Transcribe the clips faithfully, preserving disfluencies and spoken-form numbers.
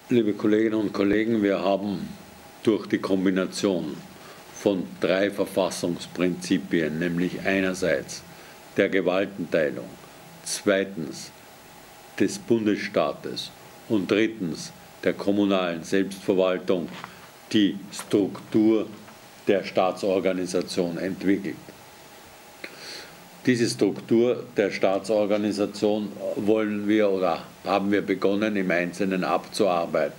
Liebe Kolleginnen und Kollegen, wir haben durch die Kombination von drei Verfassungsprinzipien, nämlich einerseits der Gewaltenteilung, zweitens des Bundesstaates und drittens der kommunalen Selbstverwaltung, die Struktur der Staatsorganisation entwickelt. Diese Struktur der Staatsorganisation wollen wir oder haben wir begonnen, im Einzelnen abzuarbeiten.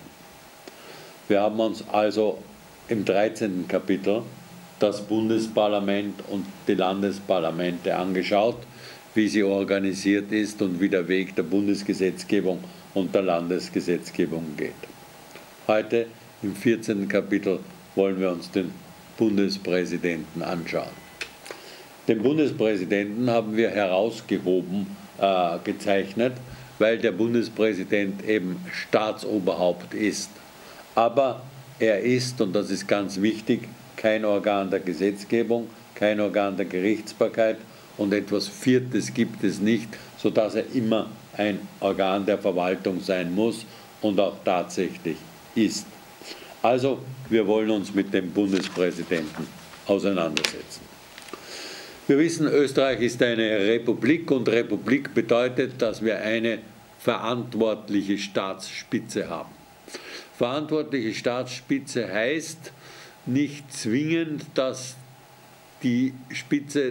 Wir haben uns also im dreizehnten Kapitel das Bundesparlament und die Landesparlamente angeschaut, wie sie organisiert ist und wie der Weg der Bundesgesetzgebung und der Landesgesetzgebung geht. Heute im vierzehnten Kapitel wollen wir uns den Bundespräsidenten anschauen. Den Bundespräsidenten haben wir herausgehoben äh, gezeichnet, weil der Bundespräsident eben Staatsoberhaupt ist. Aber er ist, und das ist ganz wichtig, kein Organ der Gesetzgebung, kein Organ der Gerichtsbarkeit und etwas Viertes gibt es nicht, sodass er immer ein Organ der Verwaltung sein muss und auch tatsächlich ist. Also, wir wollen uns mit dem Bundespräsidenten auseinandersetzen. Wir wissen, Österreich ist eine Republik und Republik bedeutet, dass wir eine verantwortliche Staatsspitze haben. Verantwortliche Staatsspitze heißt nicht zwingend, dass die Spitze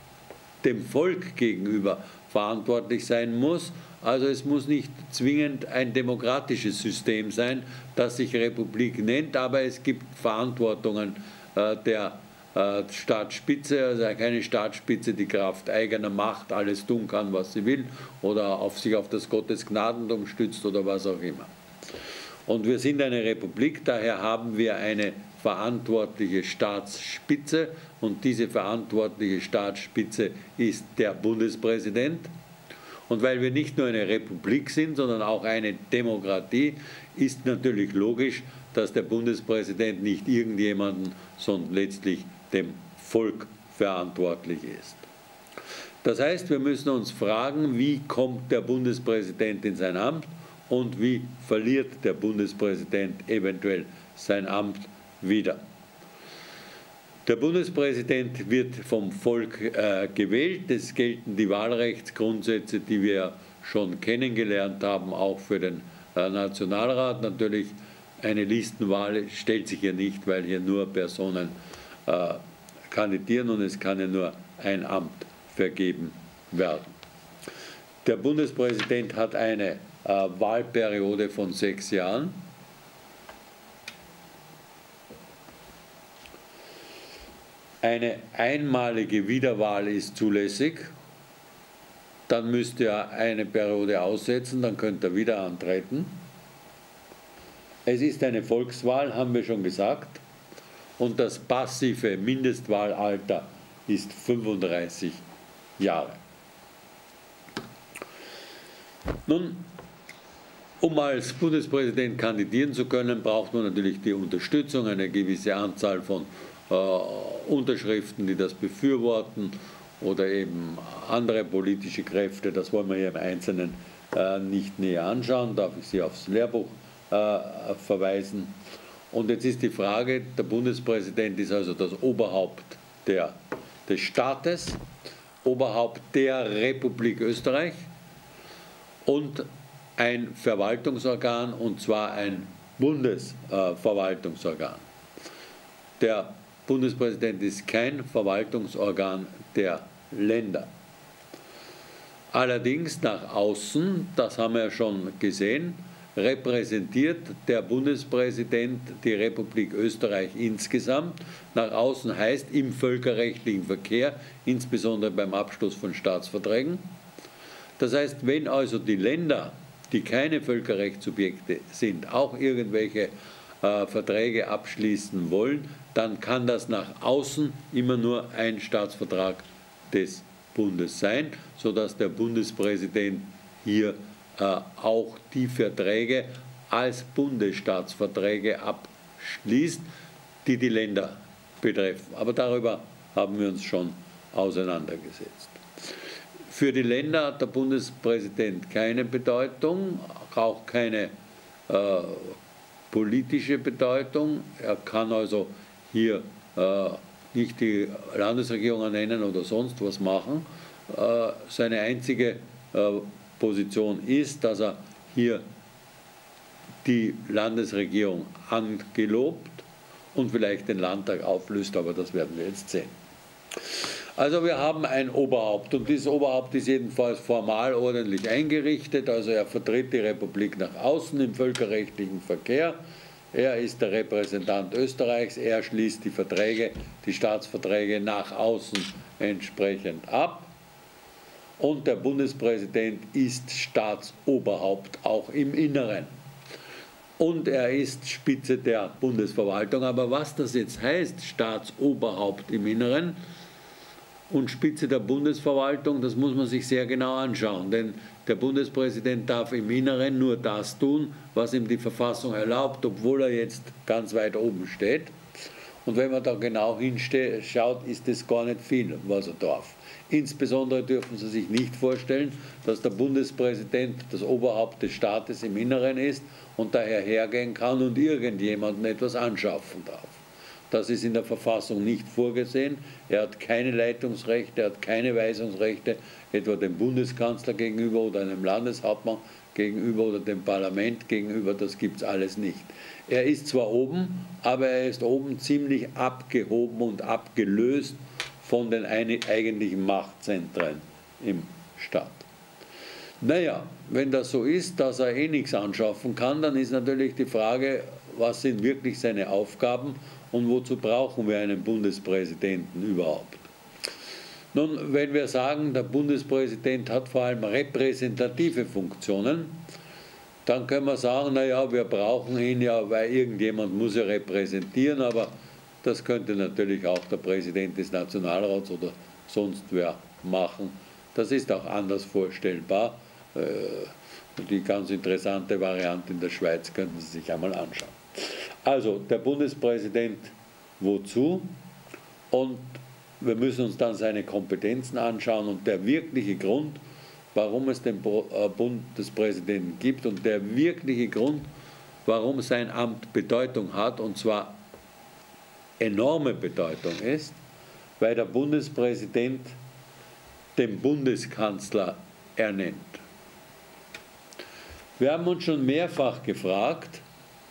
dem Volk gegenüber verantwortlich sein muss. Also es muss nicht zwingend ein demokratisches System sein, das sich Republik nennt, aber es gibt Verantwortungen äh, der Staatsspitze, also keine Staatsspitze, die Kraft eigener Macht alles tun kann, was sie will, oder auf sich auf das Gottesgnadentum stützt oder was auch immer. Und wir sind eine Republik, daher haben wir eine verantwortliche Staatsspitze und diese verantwortliche Staatsspitze ist der Bundespräsident. Und weil wir nicht nur eine Republik sind, sondern auch eine Demokratie, ist natürlich logisch, dass der Bundespräsident nicht irgendjemanden, sondern letztlich dem Volk verantwortlich ist. Das heißt, wir müssen uns fragen, wie kommt der Bundespräsident in sein Amt und wie verliert der Bundespräsident eventuell sein Amt wieder. Der Bundespräsident wird vom Volk äh, gewählt. Es gelten die Wahlrechtsgrundsätze, die wir schon kennengelernt haben, auch für den äh, Nationalrat. Natürlich eine Listenwahl stellt sich hier nicht, weil hier nur Personen äh, kandidieren und es kann ja nur ein Amt vergeben werden. Der Bundespräsident hat eine äh, Wahlperiode von sechs Jahren. Eine einmalige Wiederwahl ist zulässig. Dann müsste er eine Periode aussetzen, dann könnte er wieder antreten. Es ist eine Volkswahl, haben wir schon gesagt, und das passive Mindestwahlalter ist fünfunddreißig Jahre. Nun, um als Bundespräsident kandidieren zu können, braucht man natürlich die Unterstützung, eine gewisse Anzahl von äh, Unterschriften, die das befürworten, oder eben andere politische Kräfte. Das wollen wir hier im Einzelnen äh, nicht näher anschauen, darf ich Sie aufs Lehrbuch Äh, verweisen. Und jetzt ist die Frage, der Bundespräsident ist also das Oberhaupt der, des Staates, Oberhaupt der Republik Österreich und ein Verwaltungsorgan, und zwar ein Bundesverwaltungsorgan. Äh, der Bundespräsident ist kein Verwaltungsorgan der Länder. Allerdings nach außen, das haben wir schon gesehen, repräsentiert der Bundespräsident die Republik Österreich insgesamt. Nach außen heißt im völkerrechtlichen Verkehr, insbesondere beim Abschluss von Staatsverträgen. Das heißt, wenn also die Länder, die keine Völkerrechtssubjekte sind, auch irgendwelche äh, Verträge abschließen wollen, dann kann das nach außen immer nur ein Staatsvertrag des Bundes sein, sodass der Bundespräsident hier auch die Verträge als Bundesstaatsverträge abschließt, die die Länder betreffen. Aber darüber haben wir uns schon auseinandergesetzt. Für die Länder hat der Bundespräsident keine Bedeutung, auch keine äh, politische Bedeutung. Er kann also hier äh, nicht die Landesregierung ernennen oder sonst was machen. Äh, seine einzige äh, Position ist, dass er hier die Landesregierung angelobt und vielleicht den Landtag auflöst, aber das werden wir jetzt sehen. Also wir haben ein Oberhaupt und dieses Oberhaupt ist jedenfalls formal ordentlich eingerichtet, also er vertritt die Republik nach außen im völkerrechtlichen Verkehr, er ist der Repräsentant Österreichs, er schließt die Verträge, die Staatsverträge nach außen entsprechend ab und der Bundespräsident ist Staatsoberhaupt auch im Inneren. Und er ist Spitze der Bundesverwaltung. Aber was das jetzt heißt, Staatsoberhaupt im Inneren und Spitze der Bundesverwaltung, das muss man sich sehr genau anschauen. Denn der Bundespräsident darf im Inneren nur das tun, was ihm die Verfassung erlaubt, obwohl er jetzt ganz weit oben steht. Und wenn man da genau hinschaut, ist es gar nicht viel, was er darf. Insbesondere dürfen Sie sich nicht vorstellen, dass der Bundespräsident das Oberhaupt des Staates im Inneren ist und daher hergehen kann und irgendjemandem etwas anschaffen darf. Das ist in der Verfassung nicht vorgesehen. Er hat keine Leitungsrechte, er hat keine Weisungsrechte, etwa dem Bundeskanzler gegenüber oder einem Landeshauptmann gegenüber oder dem Parlament gegenüber, das gibt es alles nicht. Er ist zwar oben, aber er ist oben ziemlich abgehoben und abgelöst von den eigentlichen Machtzentren im Staat. Naja, wenn das so ist, dass er eh nichts anschaffen kann, dann ist natürlich die Frage, was sind wirklich seine Aufgaben und wozu brauchen wir einen Bundespräsidenten überhaupt? Nun, wenn wir sagen, der Bundespräsident hat vor allem repräsentative Funktionen, dann können wir sagen, naja, wir brauchen ihn ja, weil irgendjemand muss ja repräsentieren, aber das könnte natürlich auch der Präsident des Nationalrats oder sonst wer machen. Das ist auch anders vorstellbar. Die ganz interessante Variante in der Schweiz könnten Sie sich einmal anschauen. Also der Bundespräsident wozu? Und wir müssen uns dann seine Kompetenzen anschauen und der wirkliche Grund, warum es den Bundespräsidenten gibt und der wirkliche Grund, warum sein Amt Bedeutung hat, und zwar enorme Bedeutung ist, weil der Bundespräsident den Bundeskanzler ernennt. Wir haben uns schon mehrfach gefragt,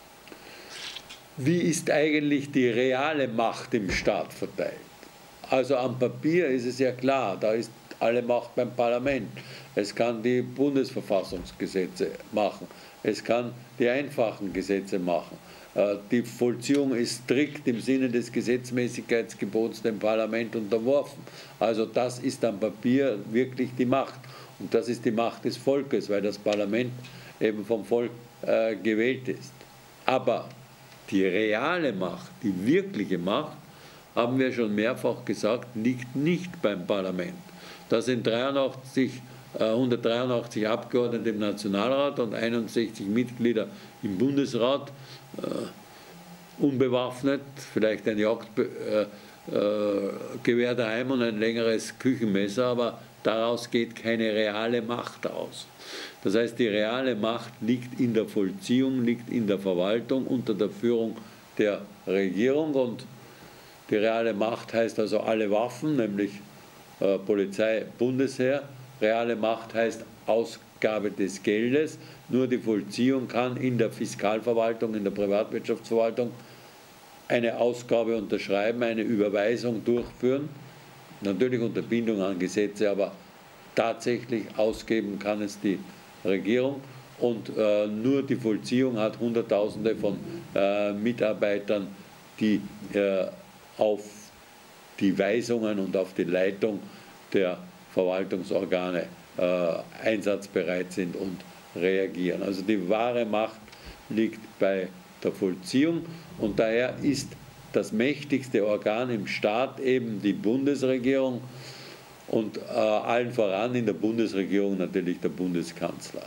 wie ist eigentlich die reale Macht im Staat verteilt? Also am Papier ist es ja klar, da ist alle Macht beim Parlament. Es kann die Bundesverfassungsgesetze machen, es kann die einfachen Gesetze machen. Die Vollziehung ist strikt im Sinne des Gesetzmäßigkeitsgebots dem Parlament unterworfen. Also das ist am Papier wirklich die Macht. Und das ist die Macht des Volkes, weil das Parlament eben vom Volk äh, gewählt ist. Aber die reale Macht, die wirkliche Macht, haben wir schon mehrfach gesagt, liegt nicht beim Parlament. Da sind dreiundachtzig, äh, hundertdreiundachtzig Abgeordnete im Nationalrat und einundsechzig Mitglieder im Bundesrat, Uh, unbewaffnet, vielleicht ein Jagdgewehr uh, uh, daheim und ein längeres Küchenmesser, aber daraus geht keine reale Macht aus. Das heißt, die reale Macht liegt in der Vollziehung, liegt in der Verwaltung unter der Führung der Regierung und die reale Macht heißt also alle Waffen, nämlich uh, Polizei, Bundesheer. Reale Macht heißt Ausgabe des Geldes. Nur die Vollziehung kann in der Fiskalverwaltung, in der Privatwirtschaftsverwaltung eine Ausgabe unterschreiben, eine Überweisung durchführen, natürlich unter Bindung an Gesetze, aber tatsächlich ausgeben kann es die Regierung und äh, nur die Vollziehung hat Hunderttausende von äh, Mitarbeitern, die äh, auf die Weisungen und auf die Leitung der Verwaltungsorgane äh, einsatzbereit sind und reagieren. Also die wahre Macht liegt bei der Vollziehung und daher ist das mächtigste Organ im Staat eben die Bundesregierung und äh, allen voran in der Bundesregierung natürlich der Bundeskanzler.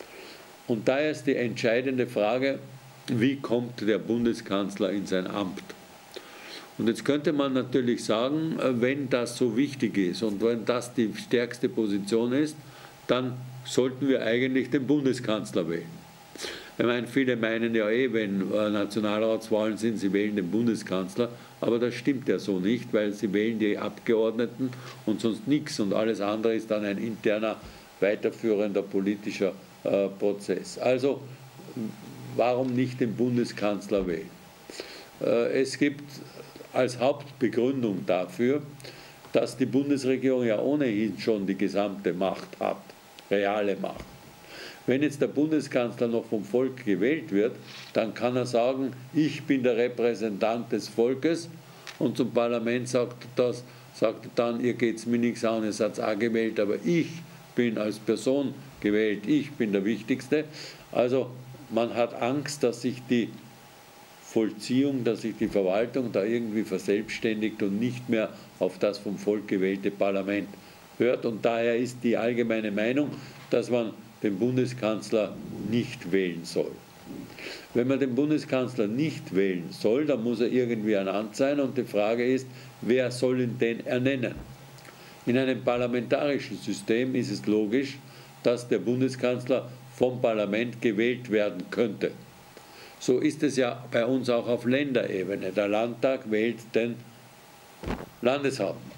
Und daher ist die entscheidende Frage, wie kommt der Bundeskanzler in sein Amt? Und jetzt könnte man natürlich sagen, wenn das so wichtig ist und wenn das die stärkste Position ist, dann sollten wir eigentlich den Bundeskanzler wählen. Ich meine, viele meinen ja eh, wenn Nationalratswahlen sind, sie wählen den Bundeskanzler, aber das stimmt ja so nicht, weil sie wählen die Abgeordneten und sonst nichts und alles andere ist dann ein interner, weiterführender politischer äh, Prozess. Also, warum nicht den Bundeskanzler wählen? Äh, es gibt als Hauptbegründung dafür, dass die Bundesregierung ja ohnehin schon die gesamte Macht hat, reale Macht. Wenn jetzt der Bundeskanzler noch vom Volk gewählt wird, dann kann er sagen, ich bin der Repräsentant des Volkes und zum Parlament sagt, das, sagt er dann, ihr geht es mir nichts an, ihr seid auch gewählt, aber ich bin als Person gewählt, ich bin der Wichtigste. Also man hat Angst, dass sich die Vollziehung, dass sich die Verwaltung da irgendwie verselbstständigt und nicht mehr auf das vom Volk gewählte Parlament hört. Und daher ist die allgemeine Meinung, dass man den Bundeskanzler nicht wählen soll. Wenn man den Bundeskanzler nicht wählen soll, dann muss er irgendwie ernannt sein und die Frage ist, wer soll ihn denn ernennen? In einem parlamentarischen System ist es logisch, dass der Bundeskanzler vom Parlament gewählt werden könnte. So ist es ja bei uns auch auf Länderebene. Der Landtag wählt den Landeshauptmann.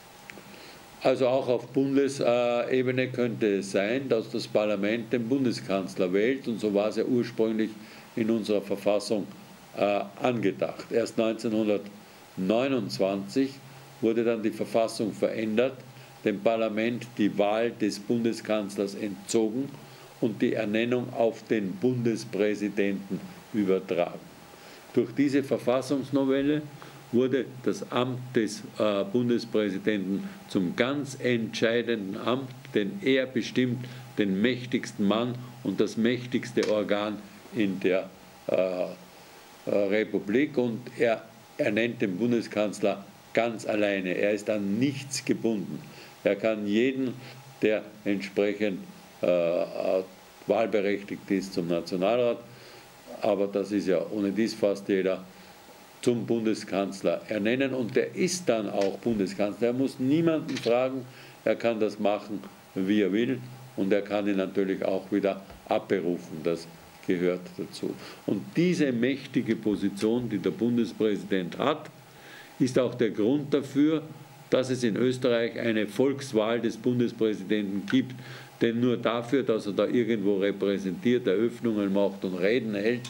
Also auch auf Bundesebene könnte es sein, dass das Parlament den Bundeskanzler wählt und so war es ja ursprünglich in unserer Verfassung äh, angedacht. Erst neunzehnhundertneunundzwanzig wurde dann die Verfassung verändert, dem Parlament die Wahl des Bundeskanzlers entzogen und die Ernennung auf den Bundespräsidenten übertragen. Durch diese Verfassungsnovelle wurde das Amt des äh, Bundespräsidenten zum ganz entscheidenden Amt, denn er bestimmt den mächtigsten Mann und das mächtigste Organ in der äh, äh, Republik und er ernennt den Bundeskanzler ganz alleine. Er ist an nichts gebunden. Er kann jeden, der entsprechend äh, wahlberechtigt ist zum Nationalrat, aber das ist ja ohne dies fast jeder, zum Bundeskanzler ernennen und der ist dann auch Bundeskanzler. Er muss niemanden fragen, er kann das machen, wie er will und er kann ihn natürlich auch wieder abberufen, das gehört dazu. Und diese mächtige Position, die der Bundespräsident hat, ist auch der Grund dafür, dass es in Österreich eine Volkswahl des Bundespräsidenten gibt, denn nur dafür, dass er da irgendwo repräsentiert, Eröffnungen macht und Reden hält,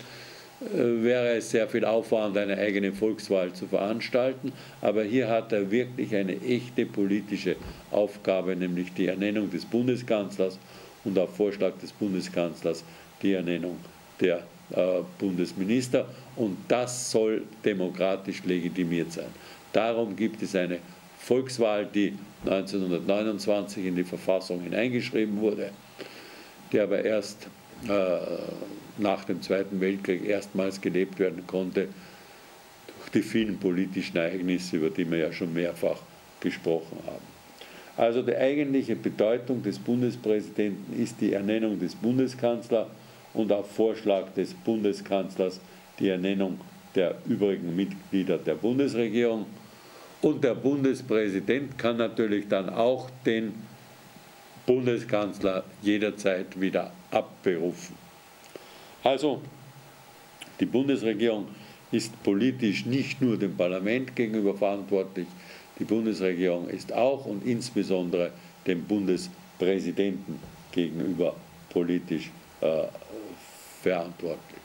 wäre es sehr viel Aufwand, eine eigene Volkswahl zu veranstalten. Aber hier hat er wirklich eine echte politische Aufgabe, nämlich die Ernennung des Bundeskanzlers und auf Vorschlag des Bundeskanzlers die Ernennung der äh, Bundesminister. Und das soll demokratisch legitimiert sein. Darum gibt es eine Volkswahl, die neunzehnhundertneunundzwanzig in die Verfassung hineingeschrieben wurde, die aber erst äh, nach dem Zweiten Weltkrieg erstmals gelebt werden konnte durch die vielen politischen Ereignisse, über die wir ja schon mehrfach gesprochen haben. Also die eigentliche Bedeutung des Bundespräsidenten ist die Ernennung des Bundeskanzlers und auf Vorschlag des Bundeskanzlers die Ernennung der übrigen Mitglieder der Bundesregierung. Und der Bundespräsident kann natürlich dann auch den Bundeskanzler jederzeit wieder abberufen. Also, die Bundesregierung ist politisch nicht nur dem Parlament gegenüber verantwortlich, die Bundesregierung ist auch und insbesondere dem Bundespräsidenten gegenüber politisch äh, verantwortlich.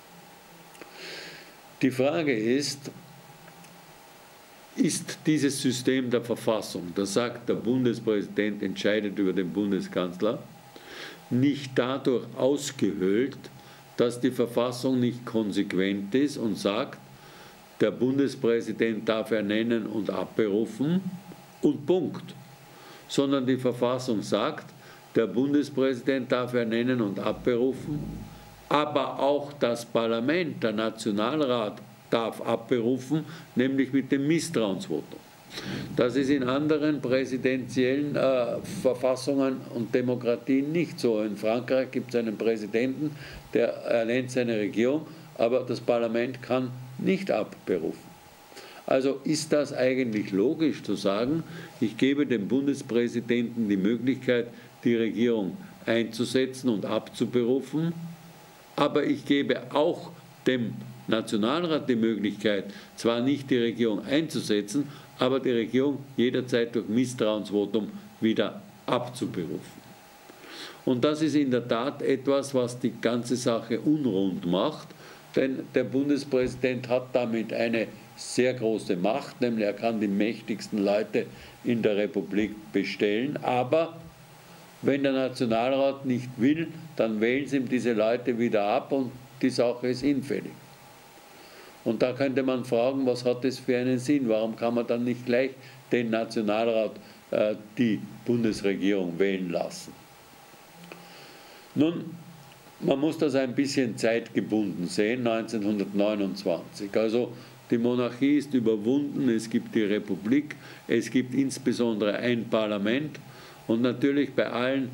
Die Frage ist, ist dieses System der Verfassung, das sagt, der Bundespräsident entscheidet über den Bundeskanzler, nicht dadurch ausgehöhlt, dass die Verfassung nicht konsequent ist und sagt, der Bundespräsident darf ernennen und abberufen und Punkt. Sondern die Verfassung sagt, der Bundespräsident darf ernennen und abberufen, aber auch das Parlament, der Nationalrat, darf abberufen, nämlich mit dem Misstrauensvotum. Das ist in anderen präsidentiellen äh, Verfassungen und Demokratien nicht so. In Frankreich gibt es einen Präsidenten, der ernennt seine Regierung, aber das Parlament kann nicht abberufen. Also ist das eigentlich logisch zu sagen, ich gebe dem Bundespräsidenten die Möglichkeit, die Regierung einzusetzen und abzuberufen, aber ich gebe auch dem Nationalrat die Möglichkeit, zwar nicht die Regierung einzusetzen, aber die Regierung jederzeit durch Misstrauensvotum wieder abzuberufen. Und das ist in der Tat etwas, was die ganze Sache unrund macht, denn der Bundespräsident hat damit eine sehr große Macht, nämlich er kann die mächtigsten Leute in der Republik bestellen, aber wenn der Nationalrat nicht will, dann wählen sie ihm diese Leute wieder ab und die Sache ist hinfällig. Und da könnte man fragen, was hat das für einen Sinn? Warum kann man dann nicht gleich den Nationalrat, äh, die Bundesregierung wählen lassen? Nun, man muss das ein bisschen zeitgebunden sehen, neunzehnhundertneunundzwanzig. Also die Monarchie ist überwunden, es gibt die Republik, es gibt insbesondere ein Parlament und natürlich bei allen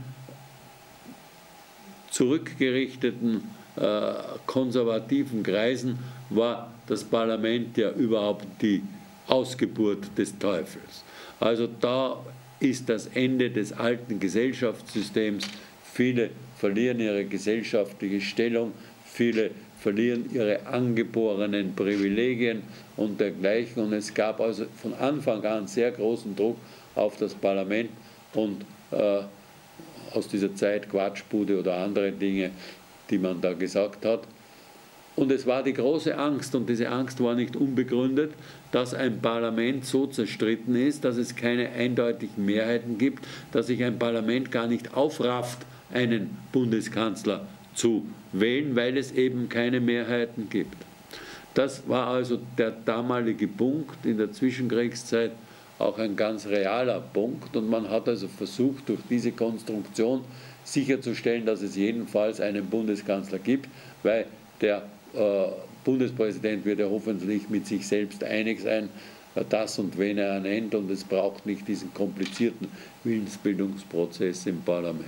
zurückgerichteten äh, konservativen Kreisen war das Parlament ja überhaupt die Ausgeburt des Teufels. Also da ist das Ende des alten Gesellschaftssystems. Viele verlieren ihre gesellschaftliche Stellung, viele verlieren ihre angeborenen Privilegien und dergleichen. Und es gab also von Anfang an sehr großen Druck auf das Parlament und äh, aus dieser Zeit Quatschbude oder andere Dinge, die man da gesagt hat. Und es war die große Angst, und diese Angst war nicht unbegründet, dass ein Parlament so zerstritten ist, dass es keine eindeutigen Mehrheiten gibt, dass sich ein Parlament gar nicht aufrafft, einen Bundeskanzler zu wählen, weil es eben keine Mehrheiten gibt. Das war also der damalige Punkt, in der Zwischenkriegszeit auch ein ganz realer Punkt, und man hat also versucht, durch diese Konstruktion sicherzustellen, dass es jedenfalls einen Bundeskanzler gibt, weil der äh, Bundespräsident wird ja hoffentlich mit sich selbst einig sein, äh, das und wen er ernennt, und es braucht nicht diesen komplizierten Willensbildungsprozess im Parlament.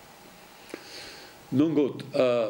Nun gut, äh,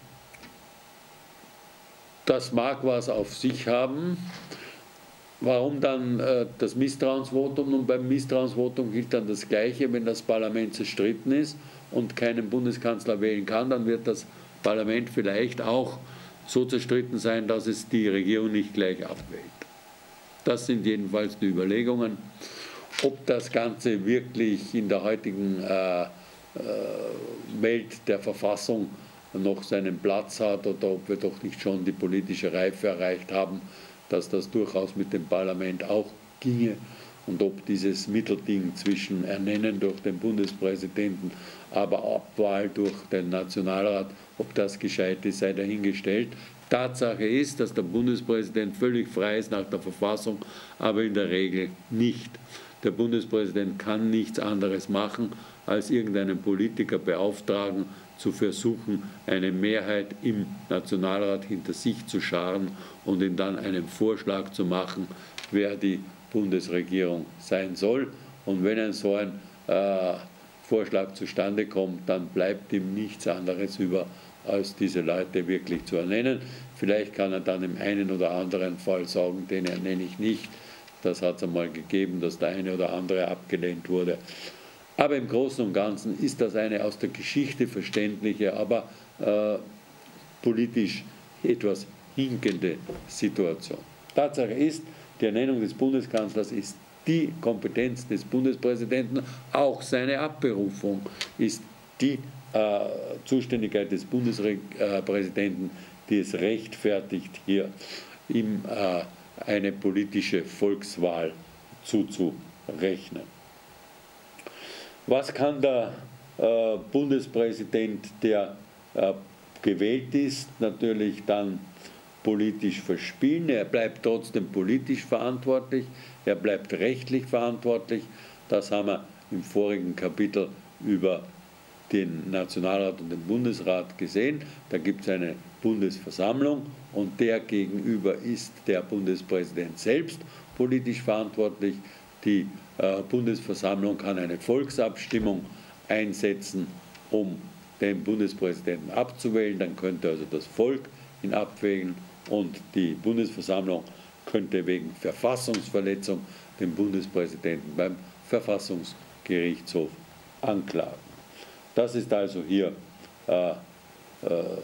das mag was auf sich haben. Warum dann äh, das Misstrauensvotum? Nun, beim Misstrauensvotum gilt dann das Gleiche. Wenn das Parlament zerstritten ist und keinen Bundeskanzler wählen kann, dann wird das Parlament vielleicht auch so zerstritten sein, dass es die Regierung nicht gleich abwählt. Das sind jedenfalls die Überlegungen. Ob das Ganze wirklich in der heutigen äh, äh, Welt der Verfassung noch seinen Platz hat oder ob wir doch nicht schon die politische Reife erreicht haben, dass das durchaus mit dem Parlament auch ginge, und ob dieses Mittelding zwischen Ernennen durch den Bundespräsidenten, aber Abwahl durch den Nationalrat, ob das gescheit ist, sei dahingestellt. Tatsache ist, dass der Bundespräsident völlig frei ist nach der Verfassung, aber in der Regel nicht. Der Bundespräsident kann nichts anderes machen, als irgendeinen Politiker beauftragen, zu versuchen, eine Mehrheit im Nationalrat hinter sich zu scharen und ihm dann einen Vorschlag zu machen, wer die Bundesregierung sein soll. Und wenn ein so ein äh, Vorschlag zustande kommt, dann bleibt ihm nichts anderes über, als diese Leute wirklich zu ernennen. Vielleicht kann er dann im einen oder anderen Fall sagen, den ernenne ich nicht. Das hat es einmal gegeben, dass der eine oder andere abgelehnt wurde. Aber im Großen und Ganzen ist das eine aus der Geschichte verständliche, aber äh, politisch etwas hinkende Situation. Tatsache ist, die Ernennung des Bundeskanzlers ist die Kompetenz des Bundespräsidenten, auch seine Abberufung ist die äh, Zuständigkeit des Bundespräsidenten, die es rechtfertigt, hier ihm äh, eine politische Volkswahl zuzurechnen. Was kann der äh, Bundespräsident, der äh, gewählt ist, natürlich dann politisch verspielen? Er bleibt trotzdem politisch verantwortlich, er bleibt rechtlich verantwortlich. Das haben wir im vorigen Kapitel über den Nationalrat und den Bundesrat gesehen. Da gibt es eine Bundesversammlung und der gegenüber ist der Bundespräsident selbst politisch verantwortlich. Die äh, Bundesversammlung kann eine Volksabstimmung einsetzen, um den Bundespräsidenten abzuwählen. Dann könnte also das Volk ihn abwählen und die Bundesversammlung könnte wegen Verfassungsverletzung den Bundespräsidenten beim Verfassungsgerichtshof anklagen. Das ist also hier äh, äh,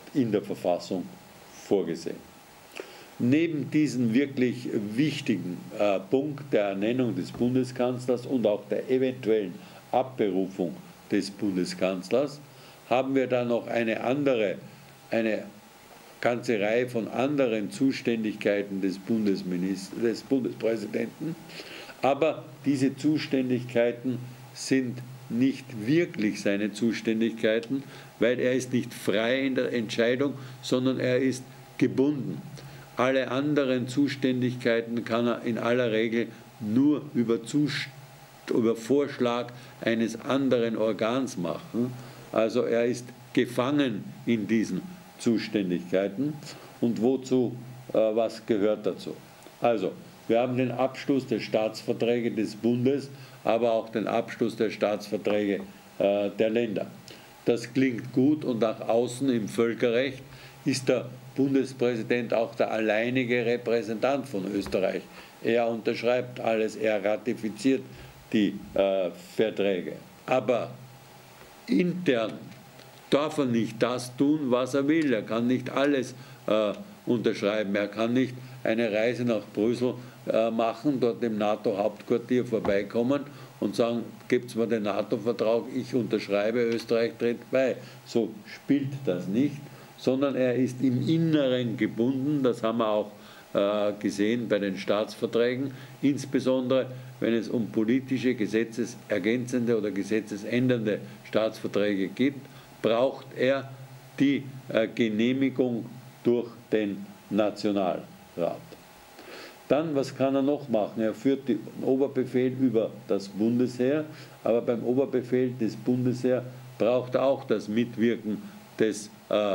in der Verfassung vorgesehen. Neben diesem wirklich wichtigen äh, Punkt der Ernennung des Bundeskanzlers und auch der eventuellen Abberufung des Bundeskanzlers haben wir dann noch eine andere, eine ganze Reihe von anderen Zuständigkeiten des, Bundesministers, des Bundespräsidenten. Aber diese Zuständigkeiten sind nicht wirklich seine Zuständigkeiten, weil er ist nicht frei in der Entscheidung, sondern er ist gebunden. Alle anderen Zuständigkeiten kann er in aller Regel nur über, Zust über Vorschlag eines anderen Organs machen. Also er ist gefangen in diesen Zuständigkeiten. Und wozu, äh, was gehört dazu? Also, wir haben den Abschluss der Staatsverträge des Bundes, aber auch den Abschluss der Staatsverträge äh, der Länder. Das klingt gut und nach außen im Völkerrecht ist der Bundespräsident auch der alleinige Repräsentant von Österreich. Er unterschreibt alles, er ratifiziert die äh, Verträge. Aber intern darf er nicht das tun, was er will. Er kann nicht alles äh, unterschreiben. Er kann nicht eine Reise nach Brüssel äh, machen, dort im NATO-Hauptquartier vorbeikommen und sagen, gebt mir den NATO-Vertrag, ich unterschreibe, Österreich tritt bei. So spielt das nicht, sondern er ist im Inneren gebunden. Das haben wir auch äh, gesehen bei den Staatsverträgen, insbesondere wenn es um politische, gesetzesergänzende oder gesetzesändernde Staatsverträge geht, braucht er die äh, Genehmigung durch den Nationalrat. Dann, was kann er noch machen? Er führt den Oberbefehl über das Bundesheer, aber beim Oberbefehl des Bundesheers braucht er auch das Mitwirken des äh,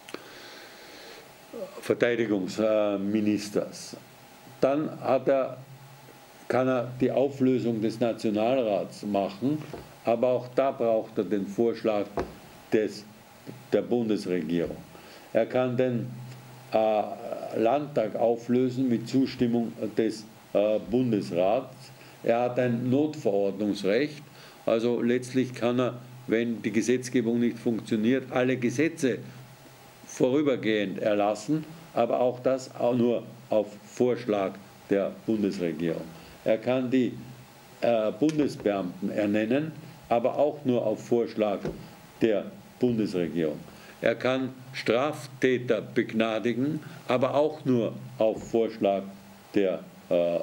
Verteidigungsministers. Dann hat er, kann er die Auflösung des Nationalrats machen, aber auch da braucht er den Vorschlag des, der Bundesregierung. Er kann den äh, Landtag auflösen mit Zustimmung des äh, Bundesrats. Er hat ein Notverordnungsrecht, also letztlich kann er, wenn die Gesetzgebung nicht funktioniert, alle Gesetze vorübergehend erlassen, aber auch das auch nur auf Vorschlag der Bundesregierung. Er kann die äh, Bundesbeamten ernennen, aber auch nur auf Vorschlag der Bundesregierung. Er kann Straftäter begnadigen, aber auch nur auf Vorschlag der äh,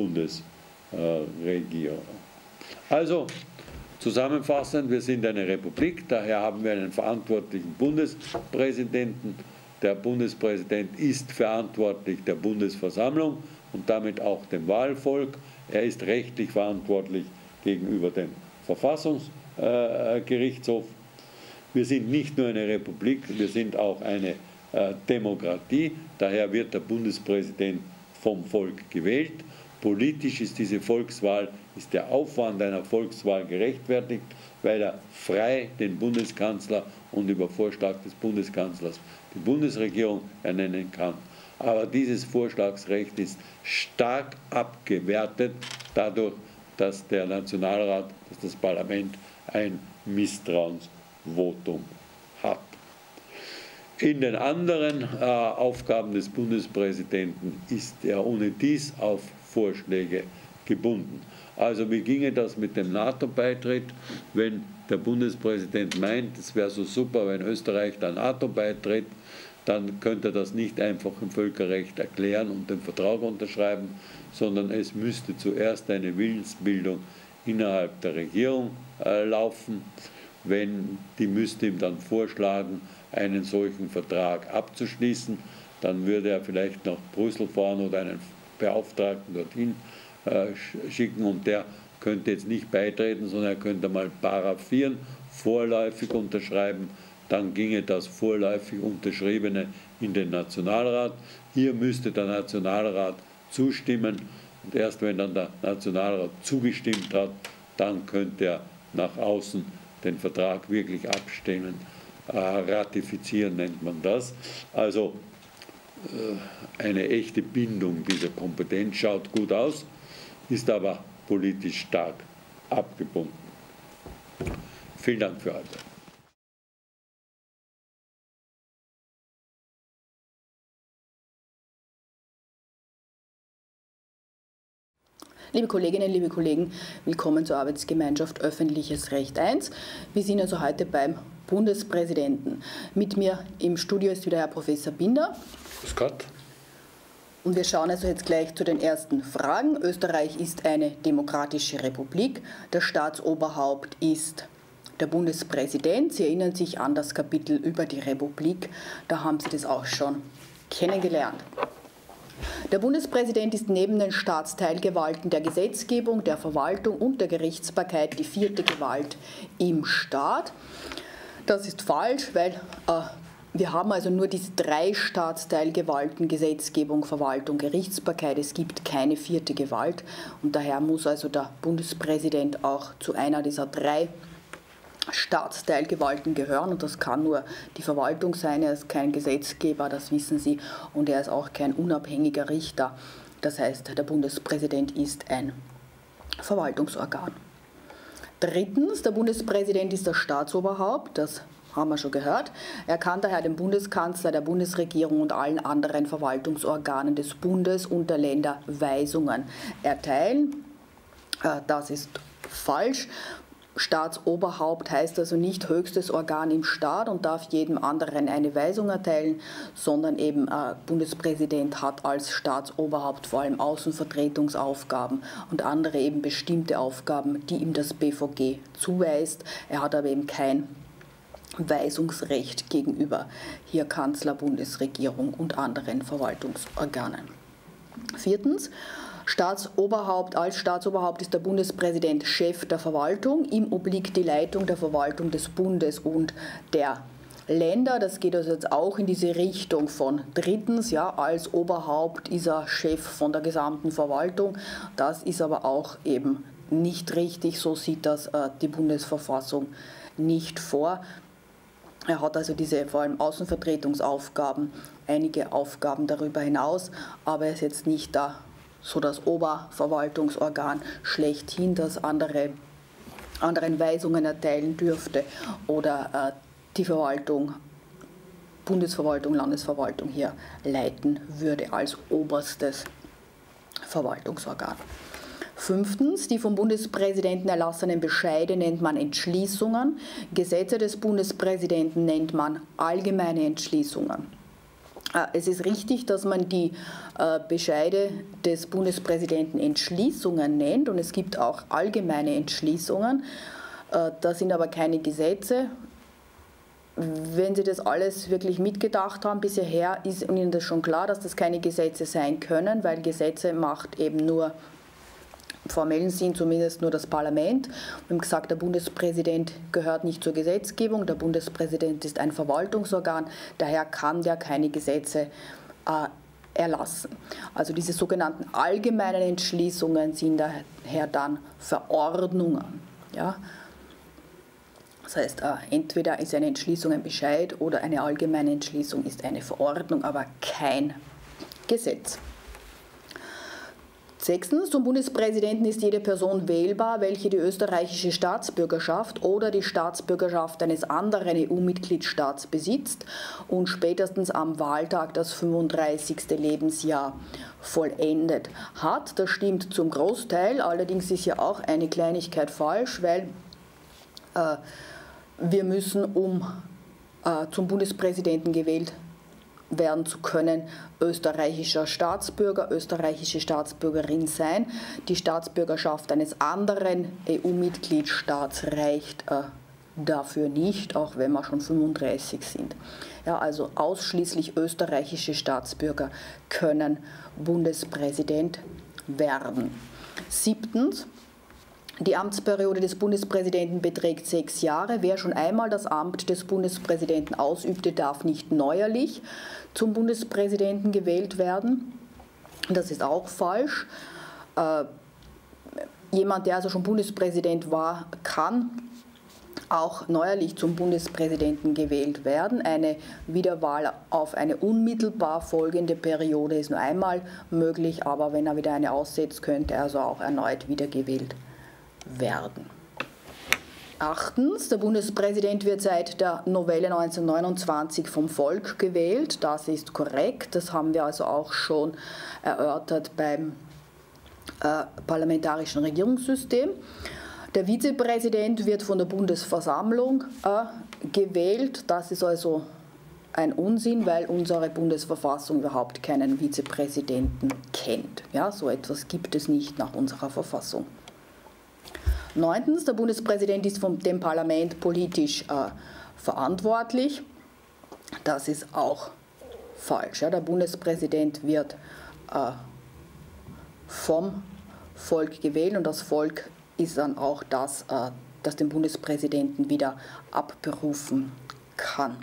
Bundesregierung. Also zusammenfassend, wir sind eine Republik, daher haben wir einen verantwortlichen Bundespräsidenten. Der Bundespräsident ist verantwortlich der Bundesversammlung und damit auch dem Wahlvolk. Er ist rechtlich verantwortlich gegenüber dem Verfassungsgerichtshof. Wir sind nicht nur eine Republik, wir sind auch eine äh, Demokratie. Daher wird der Bundespräsident vom Volk gewählt. Politisch ist diese Volkswahl, ist der Aufwand einer Volkswahl gerechtfertigt, weil er frei den Bundeskanzler und über Vorschlag des Bundeskanzlers die Bundesregierung ernennen kann. Aber dieses Vorschlagsrecht ist stark abgewertet dadurch, dass der Nationalrat, dass das Parlament ein Misstrauensvotum hat. In den anderen äh, Aufgaben des Bundespräsidenten ist er ohne dies auf Vorschläge gebunden. Also wie ginge das mit dem NATO-Beitritt, wenn der Bundespräsident meint, es wäre so super, wenn Österreich der NATO beitritt, dann könnte er das nicht einfach im Völkerrecht erklären und den Vertrag unterschreiben, sondern es müsste zuerst eine Willensbildung innerhalb der Regierung äh, laufen. Wenn, die müsste ihm dann vorschlagen, einen solchen Vertrag abzuschließen, dann würde er vielleicht nach Brüssel fahren oder einen Beauftragten dorthin äh, schicken und der könnte jetzt nicht beitreten, sondern er könnte mal paraphieren, vorläufig unterschreiben, dann ginge das vorläufig Unterschriebene in den Nationalrat. Hier müsste der Nationalrat zustimmen und erst wenn dann der Nationalrat zugestimmt hat, dann könnte er nach außen den Vertrag wirklich abstimmen, äh, ratifizieren nennt man das. Also äh, eine echte Bindung dieser Kompetenz schaut gut aus, ist aber politisch stark abgebunden. Vielen Dank für heute. Liebe Kolleginnen, liebe Kollegen, willkommen zur Arbeitsgemeinschaft Öffentliches Recht eins. Wir sind also heute beim Bundespräsidenten. Mit mir im Studio ist wieder Herr Professor Binder. Grüß Gott. Und wir schauen also jetzt gleich zu den ersten Fragen. Österreich ist eine demokratische Republik. Das Staatsoberhaupt ist der Bundespräsident. Sie erinnern sich an das Kapitel über die Republik. Da haben Sie das auch schon kennengelernt. Der Bundespräsident ist neben den Staatsteilgewalten der Gesetzgebung, der Verwaltung und der Gerichtsbarkeit die vierte Gewalt im Staat. Das ist falsch, weil äh, wir haben also nur diese drei Staatsteilgewalten, Gesetzgebung, Verwaltung, Gerichtsbarkeit. Es gibt keine vierte Gewalt und daher muss also der Bundespräsident auch zu einer dieser drei Staatsteilgewalten gehören, und das kann nur die Verwaltung sein. Er ist kein Gesetzgeber, das wissen Sie, und er ist auch kein unabhängiger Richter. Das heißt, der Bundespräsident ist ein Verwaltungsorgan. Drittens, der Bundespräsident ist das Staatsoberhaupt, das haben wir schon gehört. Er kann daher dem Bundeskanzler, der Bundesregierung und allen anderen Verwaltungsorganen des Bundes und der Länder Weisungen erteilen. Das ist falsch. Staatsoberhaupt heißt also nicht höchstes Organ im Staat und darf jedem anderen eine Weisung erteilen, sondern eben äh, Bundespräsident hat als Staatsoberhaupt vor allem Außenvertretungsaufgaben und andere eben bestimmte Aufgaben, die ihm das B V G zuweist. Er hat aber eben kein Weisungsrecht gegenüber hier Kanzler, Bundesregierung und anderen Verwaltungsorganen. Viertens. Staatsoberhaupt, als Staatsoberhaupt ist der Bundespräsident Chef der Verwaltung. Ihm obliegt die Leitung der Verwaltung des Bundes und der Länder. Das geht also jetzt auch in diese Richtung von drittens. Ja, als Oberhaupt ist er Chef von der gesamten Verwaltung. Das ist aber auch eben nicht richtig. So sieht das äh, die Bundesverfassung nicht vor. Er hat also diese vor allem Außenvertretungsaufgaben, einige Aufgaben darüber hinaus, aber er ist jetzt nicht da so das Oberverwaltungsorgan schlechthin, das andere, anderen Weisungen erteilen dürfte oder äh, die Verwaltung, Bundesverwaltung, Landesverwaltung hier leiten würde als oberstes Verwaltungsorgan. Fünftens, die vom Bundespräsidenten erlassenen Bescheide nennt man Entschließungen. Gesetze des Bundespräsidenten nennt man allgemeine Entschließungen. Es ist richtig, dass man die Bescheide des Bundespräsidenten Entschließungen nennt, und es gibt auch allgemeine Entschließungen. Das sind aber keine Gesetze. Wenn Sie das alles wirklich mitgedacht haben bisher her, ist Ihnen das schon klar, dass das keine Gesetze sein können, weil Gesetze macht eben nur formellen Sinn zumindest nur das Parlament. Wir haben gesagt, der Bundespräsident gehört nicht zur Gesetzgebung, der Bundespräsident ist ein Verwaltungsorgan, daher kann der keine Gesetze äh, erlassen. Also diese sogenannten allgemeinen Entschließungen sind daher dann Verordnungen. Ja? Das heißt, äh, entweder ist eine Entschließung ein Bescheid oder eine allgemeine Entschließung ist eine Verordnung, aber kein Gesetz. Sechstens, zum Bundespräsidenten ist jede Person wählbar, welche die österreichische Staatsbürgerschaft oder die Staatsbürgerschaft eines anderen E U-Mitgliedstaats besitzt und spätestens am Wahltag das fünfunddreißigste Lebensjahr vollendet hat. Das stimmt zum Großteil, allerdings ist ja auch eine Kleinigkeit falsch, weil äh, wir müssen, um äh, zum Bundespräsidenten gewählt werden zu können, österreichischer Staatsbürger, österreichische Staatsbürgerin sein. Die Staatsbürgerschaft eines anderen E U-Mitgliedstaats reicht äh, dafür nicht, auch wenn wir schon fünfunddreißig sind. Ja, also ausschließlich österreichische Staatsbürger können Bundespräsident werden. Siebtens. Die Amtsperiode des Bundespräsidenten beträgt sechs Jahre. Wer schon einmal das Amt des Bundespräsidenten ausübte, darf nicht neuerlich zum Bundespräsidenten gewählt werden. Das ist auch falsch. Äh, jemand, der also schon Bundespräsident war, kann auch neuerlich zum Bundespräsidenten gewählt werden. Eine Wiederwahl auf eine unmittelbar folgende Periode ist nur einmal möglich, aber wenn er wieder eine aussetzt, könnte er also auch erneut wiedergewählt werden. Achtens, der Bundespräsident wird seit der Novelle neunzehnhundertneunundzwanzig vom Volk gewählt. Das ist korrekt. Das haben wir also auch schon erörtert beim äh, parlamentarischen Regierungssystem. Der Vizepräsident wird von der Bundesversammlung äh, gewählt. Das ist also ein Unsinn, weil unsere Bundesverfassung überhaupt keinen Vizepräsidenten kennt. Ja, so etwas gibt es nicht nach unserer Verfassung. Neuntens, der Bundespräsident ist vom dem Parlament politisch äh, verantwortlich. Das ist auch falsch. Ja. Der Bundespräsident wird äh, vom Volk gewählt und das Volk ist dann auch das, äh, das den Bundespräsidenten wieder abberufen kann.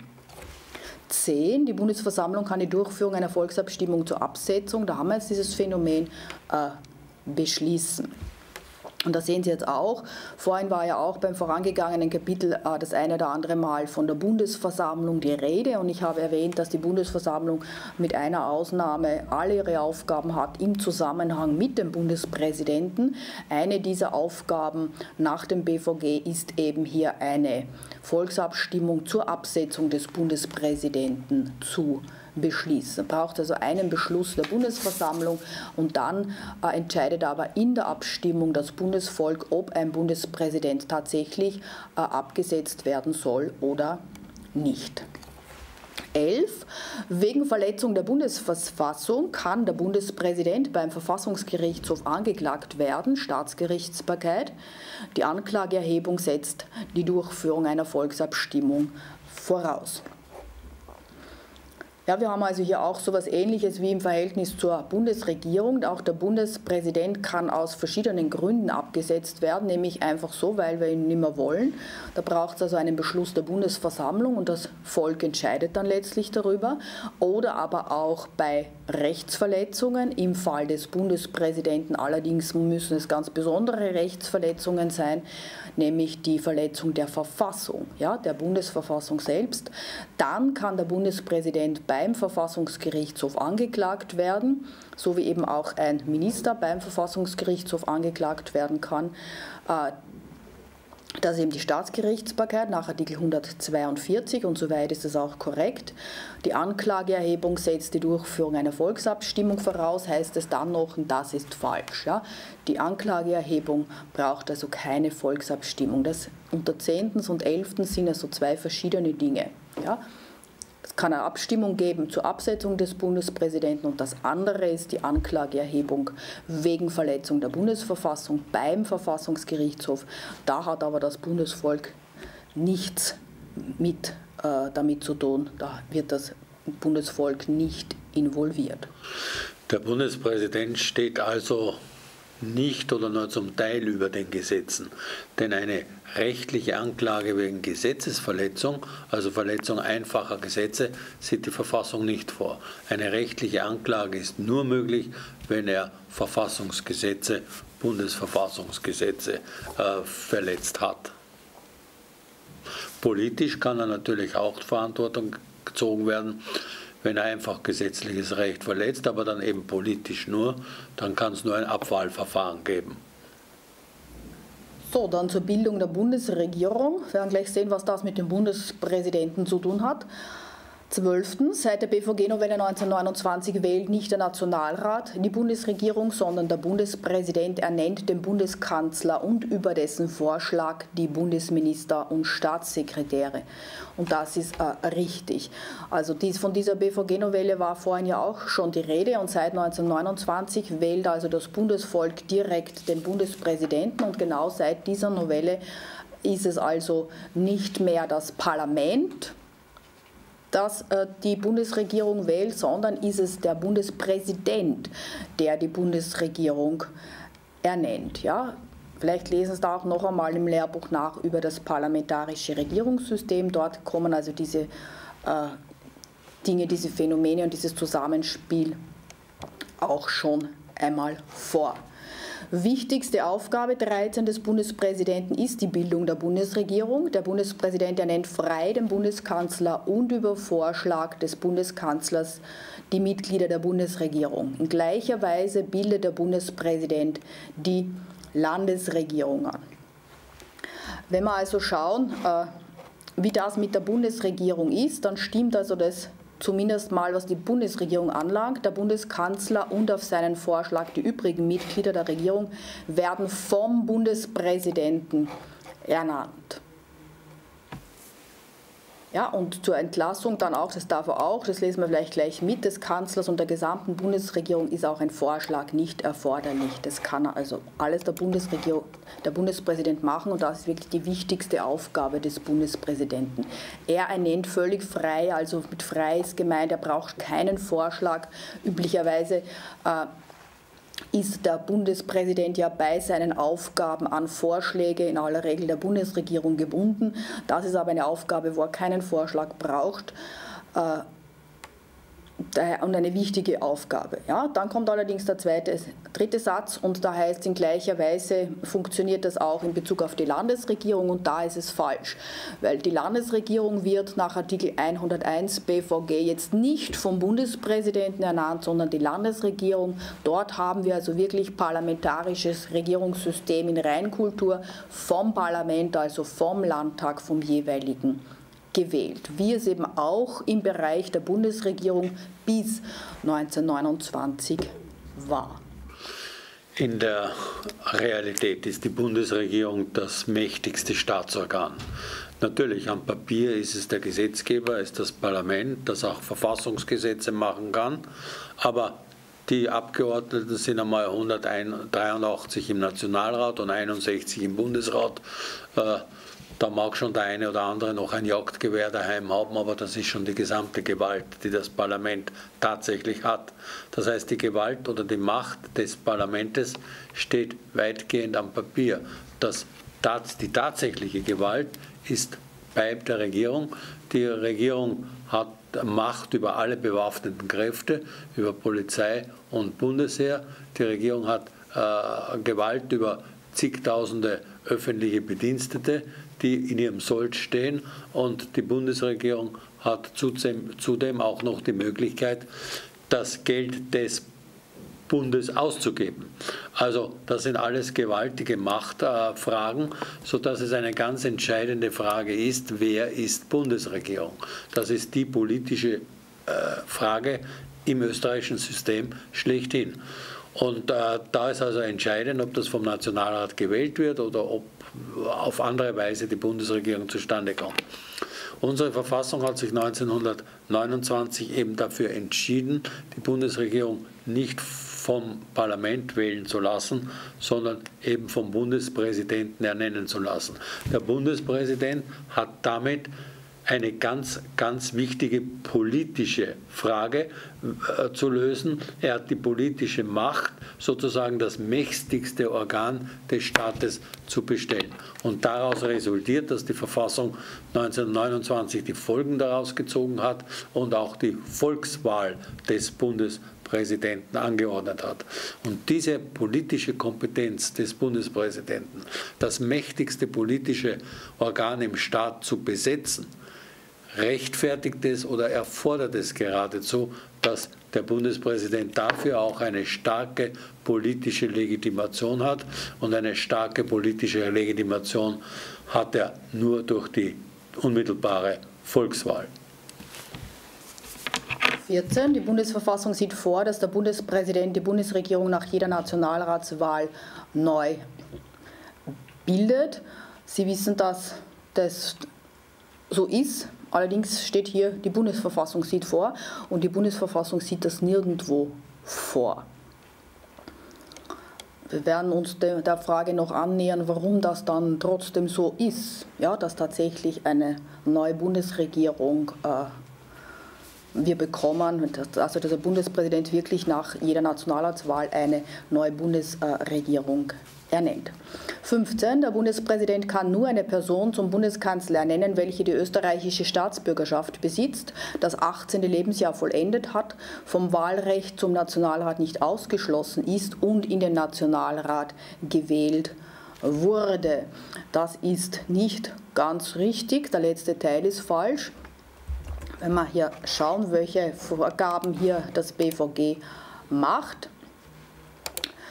zehn. Die Bundesversammlung kann die Durchführung einer Volksabstimmung zur Absetzung, da haben wir jetzt dieses Phänomen, äh, beschließen. Und da sehen Sie jetzt auch, vorhin war ja auch beim vorangegangenen Kapitel äh, das eine oder andere Mal von der Bundesversammlung die Rede und ich habe erwähnt, dass die Bundesversammlung mit einer Ausnahme alle ihre Aufgaben hat im Zusammenhang mit dem Bundespräsidenten. Eine dieser Aufgaben nach dem B V G ist eben hier eine Volksabstimmung zur Absetzung des Bundespräsidenten zu beschließen. Braucht also einen Beschluss der Bundesversammlung und dann äh, entscheidet aber in der Abstimmung das Bundesvolk, ob ein Bundespräsident tatsächlich äh, abgesetzt werden soll oder nicht. elf. Wegen Verletzung der Bundesverfassung kann der Bundespräsident beim Verfassungsgerichtshof angeklagt werden, Staatsgerichtsbarkeit. Die Anklageerhebung setzt die Durchführung einer Volksabstimmung voraus. Ja, wir haben also hier auch so etwas Ähnliches wie im Verhältnis zur Bundesregierung. Auch der Bundespräsident kann aus verschiedenen Gründen abgesetzt werden, nämlich einfach so, weil wir ihn nicht mehr wollen. Da braucht es also einen Beschluss der Bundesversammlung und das Volk entscheidet dann letztlich darüber. Oder aber auch bei Rechtsverletzungen. Im Fall des Bundespräsidenten allerdings müssen es ganz besondere Rechtsverletzungen sein, nämlich die Verletzung der Verfassung, ja, der Bundesverfassung selbst. Dann kann der Bundespräsident beim Verfassungsgerichtshof angeklagt werden, so wie eben auch ein Minister beim Verfassungsgerichtshof angeklagt werden kann. Das ist eben die Staatsgerichtsbarkeit nach Artikel hundertzweiundvierzig und soweit ist es auch korrekt. Die Anklageerhebung setzt die Durchführung einer Volksabstimmung voraus, heißt es dann noch, und das ist falsch. Ja? Die Anklageerhebung braucht also keine Volksabstimmung. Das unter zehntens und elftens sind also zwei verschiedene Dinge. Ja? Es kann eine Abstimmung geben zur Absetzung des Bundespräsidenten und das andere ist die Anklageerhebung wegen Verletzung der Bundesverfassung beim Verfassungsgerichtshof. Da hat aber das Bundesvolk nichts mit, äh, damit zu tun, da wird das Bundesvolk nicht involviert. Der Bundespräsident steht also nicht oder nur zum Teil über den Gesetzen, denn eine rechtliche Anklage wegen Gesetzesverletzung, also Verletzung einfacher Gesetze, sieht die Verfassung nicht vor. Eine rechtliche Anklage ist nur möglich, wenn er Verfassungsgesetze, Bundesverfassungsgesetze äh, verletzt hat. Politisch kann er natürlich auch Verantwortung gezogen werden, wenn er einfach gesetzliches Recht verletzt, aber dann eben politisch nur, dann kann es nur ein Abwahlverfahren geben. So, dann zur Bildung der Bundesregierung. Wir werden gleich sehen, was das mit dem Bundespräsidenten zu tun hat. Zwölftens, seit der B V G-Novelle neunzehnhundertneunundzwanzig wählt nicht der Nationalrat die Bundesregierung, sondern der Bundespräsident ernennt den Bundeskanzler und über dessen Vorschlag die Bundesminister und Staatssekretäre. Und das ist äh, richtig. Also dies, von dieser B V G-Novelle war vorhin ja auch schon die Rede und seit neunzehnhundertneunundzwanzig wählt also das Bundesvolk direkt den Bundespräsidenten und genau seit dieser Novelle ist es also nicht mehr das Parlament, dass äh, die Bundesregierung wählt, sondern ist es der Bundespräsident, der die Bundesregierung ernennt. Ja? Vielleicht lesen Sie da auch noch einmal im Lehrbuch nach über das parlamentarische Regierungssystem. Dort kommen also diese äh, Dinge, diese Phänomene und dieses Zusammenspiel auch schon einmal vor. Wichtigste Aufgabe dreizehn des Bundespräsidenten ist die Bildung der Bundesregierung. Der Bundespräsident ernennt frei den Bundeskanzler und über Vorschlag des Bundeskanzlers die Mitglieder der Bundesregierung. In gleicher Weise bildet der Bundespräsident die Landesregierungen. Wenn wir also schauen, wie das mit der Bundesregierung ist, dann stimmt also das zumindest mal was die Bundesregierung anlangt. Der Bundeskanzler und auf seinen Vorschlag die übrigen Mitglieder der Regierung werden vom Bundespräsidenten ernannt. Ja, und zur Entlassung dann auch, das darf er auch, das lesen wir vielleicht gleich mit, des Kanzlers und der gesamten Bundesregierung ist auch ein Vorschlag nicht erforderlich. Das kann er also alles der Bundesregierung, der Bundespräsident machen und das ist wirklich die wichtigste Aufgabe des Bundespräsidenten. Er ernennt völlig frei, also mit frei ist gemeint, er braucht keinen Vorschlag. Üblicherweise äh, ist der Bundespräsident ja bei seinen Aufgaben an Vorschläge in aller Regel der Bundesregierung gebunden. Das ist aber eine Aufgabe, wo er keinen Vorschlag braucht äh, und eine wichtige Aufgabe. Ja, dann kommt allerdings der zweite, dritte Satz und da heißt in gleicher Weise funktioniert das auch in Bezug auf die Landesregierung und da ist es falsch, weil die Landesregierung wird nach Artikel hunderteins B V G jetzt nicht vom Bundespräsidenten ernannt, sondern die Landesregierung. Dort haben wir also wirklich parlamentarisches Regierungssystem in Reinkultur vom Parlament, also vom Landtag, vom jeweiligen gewählt, wie es eben auch im Bereich der Bundesregierung bis neunzehnhundertneunundzwanzig war. In der Realität ist die Bundesregierung das mächtigste Staatsorgan. Natürlich, am Papier ist es der Gesetzgeber, ist das Parlament, das auch Verfassungsgesetze machen kann, aber die Abgeordneten sind einmal hundertdreiundachtzig im Nationalrat und einundsechzig im Bundesrat. Da mag schon der eine oder andere noch ein Jagdgewehr daheim haben, aber das ist schon die gesamte Gewalt, die das Parlament tatsächlich hat. Das heißt, die Gewalt oder die Macht des Parlaments steht weitgehend am Papier. Das, die tatsächliche Gewalt ist bei der Regierung. Die Regierung hat Macht über alle bewaffneten Kräfte, über Polizei und Bundesheer. Die Regierung hat äh, Gewalt über zigtausende öffentliche Bedienstete, die in ihrem Sold stehen, und die Bundesregierung hat zudem, zudem auch noch die Möglichkeit, das Geld des Bundes auszugeben. Also das sind alles gewaltige Machtfragen, äh, sodass es eine ganz entscheidende Frage ist, wer ist Bundesregierung? Das ist die politische äh, Frage im österreichischen System schlechthin. Und äh, da ist also entscheidend, ob das vom Nationalrat gewählt wird oder ob auf andere Weise die Bundesregierung zustande kommt. Unsere Verfassung hat sich neunzehnhundertneunundzwanzig eben dafür entschieden, die Bundesregierung nicht vom Parlament wählen zu lassen, sondern eben vom Bundespräsidenten ernennen zu lassen. Der Bundespräsident hat damit eine ganz, ganz wichtige politische Frage äh, zu lösen. Er hat die politische Macht, sozusagen das mächtigste Organ des Staates zu bestellen. Und daraus resultiert, dass die Verfassung neunzehnhundertneunundzwanzig die Folgen daraus gezogen hat und auch die Volkswahl des Bundespräsidenten angeordnet hat. Und diese politische Kompetenz des Bundespräsidenten, das mächtigste politische Organ im Staat zu besetzen, rechtfertigt es oder erfordert es geradezu, dass der Bundespräsident dafür auch eine starke politische Legitimation hat. Und eine starke politische Legitimation hat er nur durch die unmittelbare Volkswahl. vierzehn. Die Bundesverfassung sieht vor, dass der Bundespräsident die Bundesregierung nach jeder Nationalratswahl neu bildet. Sie wissen, dass das so ist. Allerdings steht hier, die Bundesverfassung sieht vor und die Bundesverfassung sieht das nirgendwo vor. Wir werden uns der Frage noch annähern, warum das dann trotzdem so ist, ja, dass tatsächlich eine neue Bundesregierung äh, wir bekommen, also dass der Bundespräsident wirklich nach jeder Nationalratswahl eine neue Bundesregierung ernennt. fünfzehn. Der Bundespräsident kann nur eine Person zum Bundeskanzler ernennen, welche die österreichische Staatsbürgerschaft besitzt, das achtzehnte Lebensjahr vollendet hat, vom Wahlrecht zum Nationalrat nicht ausgeschlossen ist und in den Nationalrat gewählt wurde. Das ist nicht ganz richtig, der letzte Teil ist falsch. Wenn wir hier schauen, welche Vorgaben hier das B V G macht,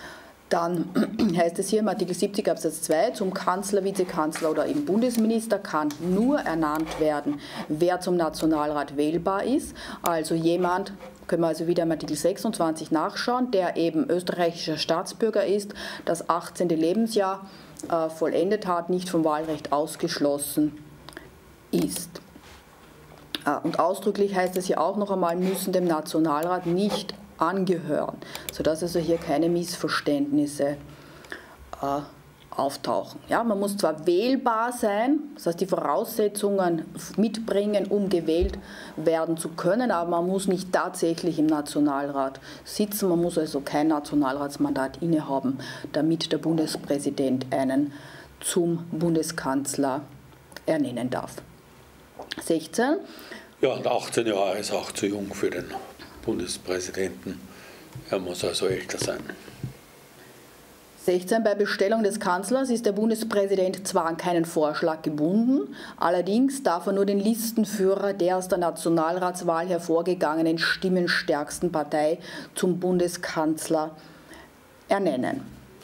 Dann heißt es hier im Artikel siebzig Absatz zwei, zum Kanzler, Vizekanzler oder eben Bundesminister kann nur ernannt werden, wer zum Nationalrat wählbar ist. Also jemand, können wir also wieder im Artikel sechsundzwanzig nachschauen, der eben österreichischer Staatsbürger ist, das achtzehnte Lebensjahr äh, vollendet hat, nicht vom Wahlrecht ausgeschlossen ist. Äh, und ausdrücklich heißt es hier auch noch einmal, müssen dem Nationalrat nicht angehören, sodass also hier keine Missverständnisse äh, auftauchen. Ja, man muss zwar wählbar sein, das heißt die Voraussetzungen mitbringen, um gewählt werden zu können, aber man muss nicht tatsächlich im Nationalrat sitzen, man muss also kein Nationalratsmandat innehaben, damit der Bundespräsident einen zum Bundeskanzler ernennen darf. sechzehn. Ja, und achtzehn Jahre ist auch zu jung für den Bundespräsidenten. Er muss also älter sein. sechzehn. Bei Bestellung des Kanzlers ist der Bundespräsident zwar an keinen Vorschlag gebunden, allerdings darf er nur den Listenführer der aus der Nationalratswahl hervorgegangenen stimmenstärksten Partei zum Bundeskanzler ernennen.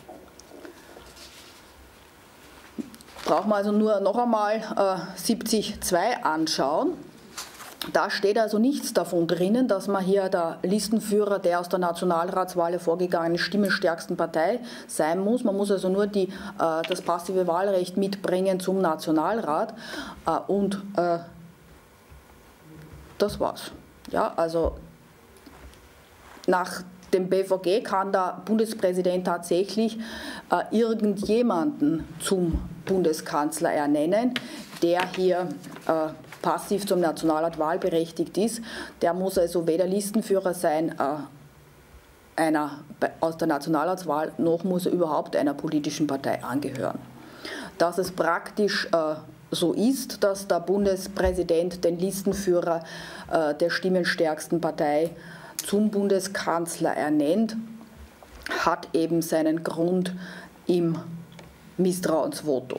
Brauchen wir also nur noch einmal äh, siebzig Absatz zwei anschauen. Da steht also nichts davon drinnen, dass man hier der Listenführer der aus der Nationalratswahl hervorgegangenen stimmenstärksten Partei sein muss. Man muss also nur die, äh, das passive Wahlrecht mitbringen zum Nationalrat äh, und äh, das war's. Ja, also nach dem B V G kann der Bundespräsident tatsächlich äh, irgendjemanden zum Bundeskanzler ernennen, der hier äh, passiv zum Nationalrat wahlberechtigt ist. Der muss also weder Listenführer sein äh, einer aus der Nationalratswahl, noch muss er überhaupt einer politischen Partei angehören. Dass es praktisch äh, so ist, dass der Bundespräsident den Listenführer äh, der stimmenstärksten Partei zum Bundeskanzler ernennt, hat eben seinen Grund im Misstrauensvotum.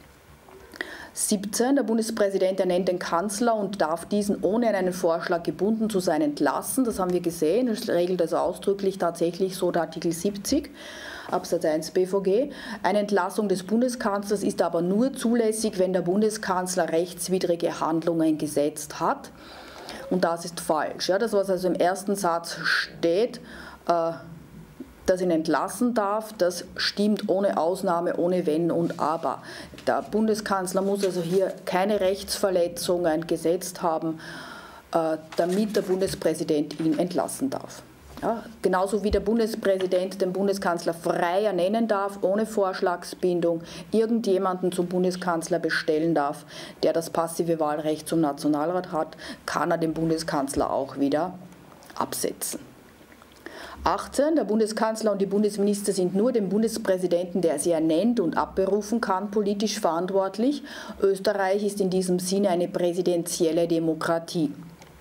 siebzehn. Der Bundespräsident ernennt den Kanzler und darf diesen ohne einen Vorschlag gebunden zu sein entlassen. Das haben wir gesehen. Das regelt also ausdrücklich tatsächlich so der Artikel siebzig Absatz eins B V G. Eine Entlassung des Bundeskanzlers ist aber nur zulässig, wenn der Bundeskanzler rechtswidrige Handlungen gesetzt hat. Und das ist falsch. Ja, das, was also im ersten Satz steht, äh, dass ihn entlassen darf, das stimmt ohne Ausnahme, ohne Wenn und Aber. Der Bundeskanzler muss also hier keine Rechtsverletzungen gesetzt haben, äh, damit der Bundespräsident ihn entlassen darf. Ja, genauso wie der Bundespräsident den Bundeskanzler frei ernennen darf, ohne Vorschlagsbindung, irgendjemanden zum Bundeskanzler bestellen darf, der das passive Wahlrecht zum Nationalrat hat, kann er den Bundeskanzler auch wieder absetzen. achtzehn. Der Bundeskanzler und die Bundesminister sind nur dem Bundespräsidenten, der sie ernennt und abberufen kann, politisch verantwortlich. Österreich ist in diesem Sinne eine präsidentielle Demokratie.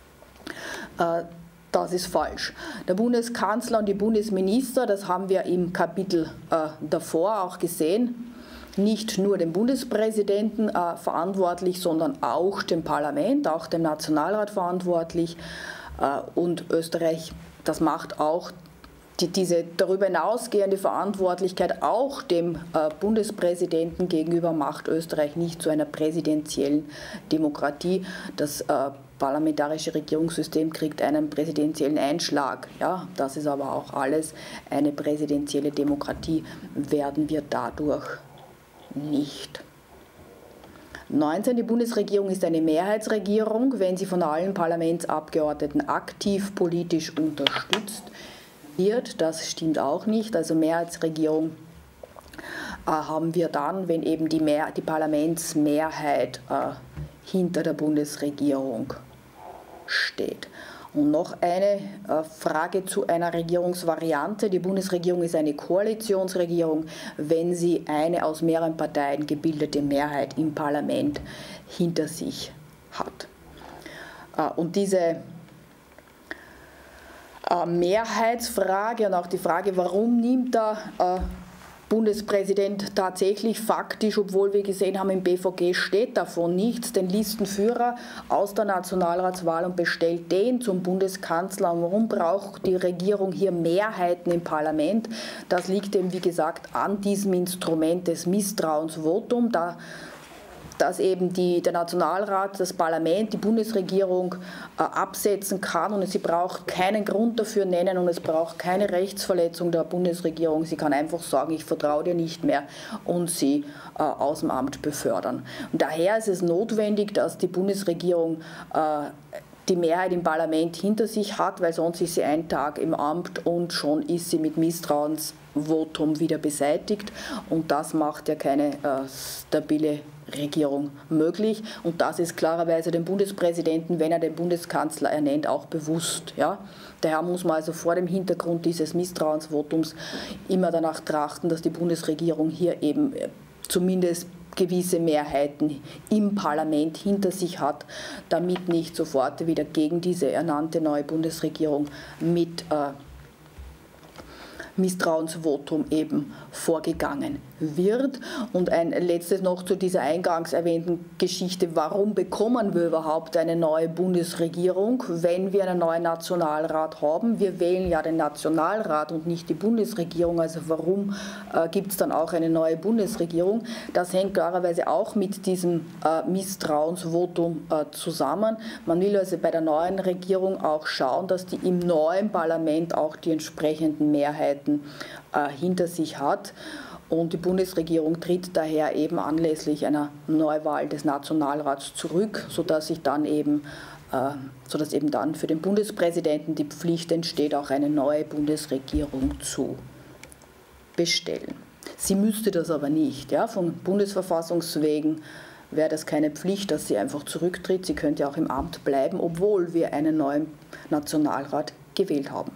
Äh, Das ist falsch. Der Bundeskanzler und die Bundesminister, das haben wir im Kapitel äh, davor auch gesehen, nicht nur dem Bundespräsidenten äh, verantwortlich, sondern auch dem Parlament, auch dem Nationalrat verantwortlich. Äh, und Österreich, das macht auch die, diese darüber hinausgehende Verantwortlichkeit auch dem äh, Bundespräsidenten gegenüber, macht Österreich nicht zu einer präsidentiellen Demokratie. Das äh, parlamentarische Regierungssystem kriegt einen präsidentiellen Einschlag. Ja, das ist aber auch alles. Eine präsidentielle Demokratie werden wir dadurch nicht. neunzehn. Die Bundesregierung ist eine Mehrheitsregierung, wenn sie von allen Parlamentsabgeordneten aktiv politisch unterstützt wird. Das stimmt auch nicht. Also Mehrheitsregierung äh, haben wir dann, wenn eben die, Mehr die Parlamentsmehrheit äh, hinter der Bundesregierung steht. Und noch eine äh, Frage zu einer Regierungsvariante. Die Bundesregierung ist eine Koalitionsregierung, wenn sie eine aus mehreren Parteien gebildete Mehrheit im Parlament hinter sich hat. Äh, und diese äh, Mehrheitsfrage und auch die Frage, warum nimmt er äh, Bundespräsident tatsächlich faktisch, obwohl wir gesehen haben, im B V G steht davon nichts, den Listenführer aus der Nationalratswahl und bestellt den zum Bundeskanzler. Und warum braucht die Regierung hier Mehrheiten im Parlament? Das liegt eben, wie gesagt, an diesem Instrument des Misstrauensvotums, da dass eben die, der Nationalrat, das Parlament, die Bundesregierung äh, absetzen kann und sie braucht keinen Grund dafür nennen und es braucht keine Rechtsverletzung der Bundesregierung. Sie kann einfach sagen, ich vertraue dir nicht mehr und sie äh, aus dem Amt befördern. Und daher ist es notwendig, dass die Bundesregierung äh, die Mehrheit im Parlament hinter sich hat, weil sonst ist sie einen Tag im Amt und schon ist sie mit Misstrauensvotum wieder beseitigt und das macht ja keine äh, stabile Regierung möglich und das ist klarerweise dem Bundespräsidenten, wenn er den Bundeskanzler ernennt, auch bewusst. Ja? Daher muss man also vor dem Hintergrund dieses Misstrauensvotums immer danach trachten, dass die Bundesregierung hier eben zumindest gewisse Mehrheiten im Parlament hinter sich hat, damit nicht sofort wieder gegen diese ernannte neue Bundesregierung mit äh, Misstrauensvotum eben vorgegangen wird. Und ein letztes noch zu dieser eingangs erwähnten Geschichte, warum bekommen wir überhaupt eine neue Bundesregierung, wenn wir einen neuen Nationalrat haben? Wir wählen ja den Nationalrat und nicht die Bundesregierung, also warum äh, gibt es dann auch eine neue Bundesregierung? Das hängt klarerweise auch mit diesem äh, Misstrauensvotum äh, zusammen. Man will also bei der neuen Regierung auch schauen, dass die im neuen Parlament auch die entsprechenden Mehrheiten äh, hinter sich hat. Und die Bundesregierung tritt daher eben anlässlich einer Neuwahl des Nationalrats zurück, sodass sich dann eben, äh, sodass eben dann für den Bundespräsidenten die Pflicht entsteht, auch eine neue Bundesregierung zu bestellen. Sie müsste das aber nicht. Ja? Von Bundesverfassungswegen wäre das keine Pflicht, dass sie einfach zurücktritt. Sie könnte auch im Amt bleiben, obwohl wir einen neuen Nationalrat gewählt haben.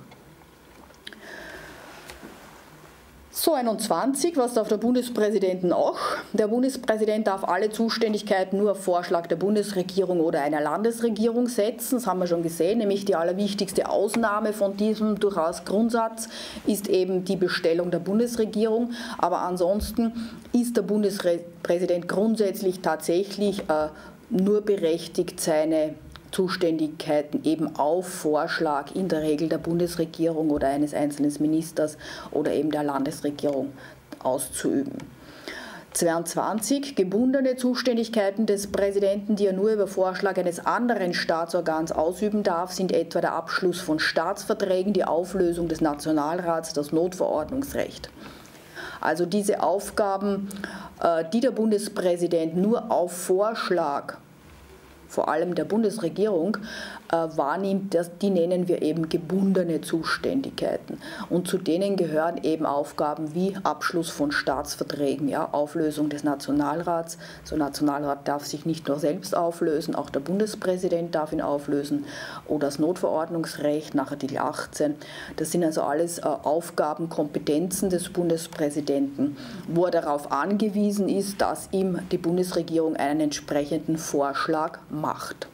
So, einundzwanzig, was darf der Bundespräsident noch? Der Bundespräsident darf alle Zuständigkeiten nur auf Vorschlag der Bundesregierung oder einer Landesregierung setzen. Das haben wir schon gesehen, nämlich die allerwichtigste Ausnahme von diesem durchaus Grundsatz ist eben die Bestellung der Bundesregierung. Aber ansonsten ist der Bundespräsident grundsätzlich tatsächlich äh, nur berechtigt, seine Zuständigkeiten eben auf Vorschlag in der Regel der Bundesregierung oder eines einzelnen Ministers oder eben der Landesregierung auszuüben. zweiundzwanzig gebundene Zuständigkeiten des Präsidenten, die er nur über Vorschlag eines anderen Staatsorgans ausüben darf, sind etwa der Abschluss von Staatsverträgen, die Auflösung des Nationalrats, das Notverordnungsrecht. Also diese Aufgaben, die der Bundespräsident nur auf Vorschlag vor allem der Bundesregierung, äh, wahrnimmt, das, die nennen wir eben gebundene Zuständigkeiten. Und zu denen gehören eben Aufgaben wie Abschluss von Staatsverträgen, ja, Auflösung des Nationalrats. So ein Nationalrat darf sich nicht nur selbst auflösen, auch der Bundespräsident darf ihn auflösen. Oder das Notverordnungsrecht nach Artikel achtzehn. Das sind also alles äh, Aufgaben, Kompetenzen des Bundespräsidenten, wo er darauf angewiesen ist, dass ihm die Bundesregierung einen entsprechenden Vorschlag macht. Macht.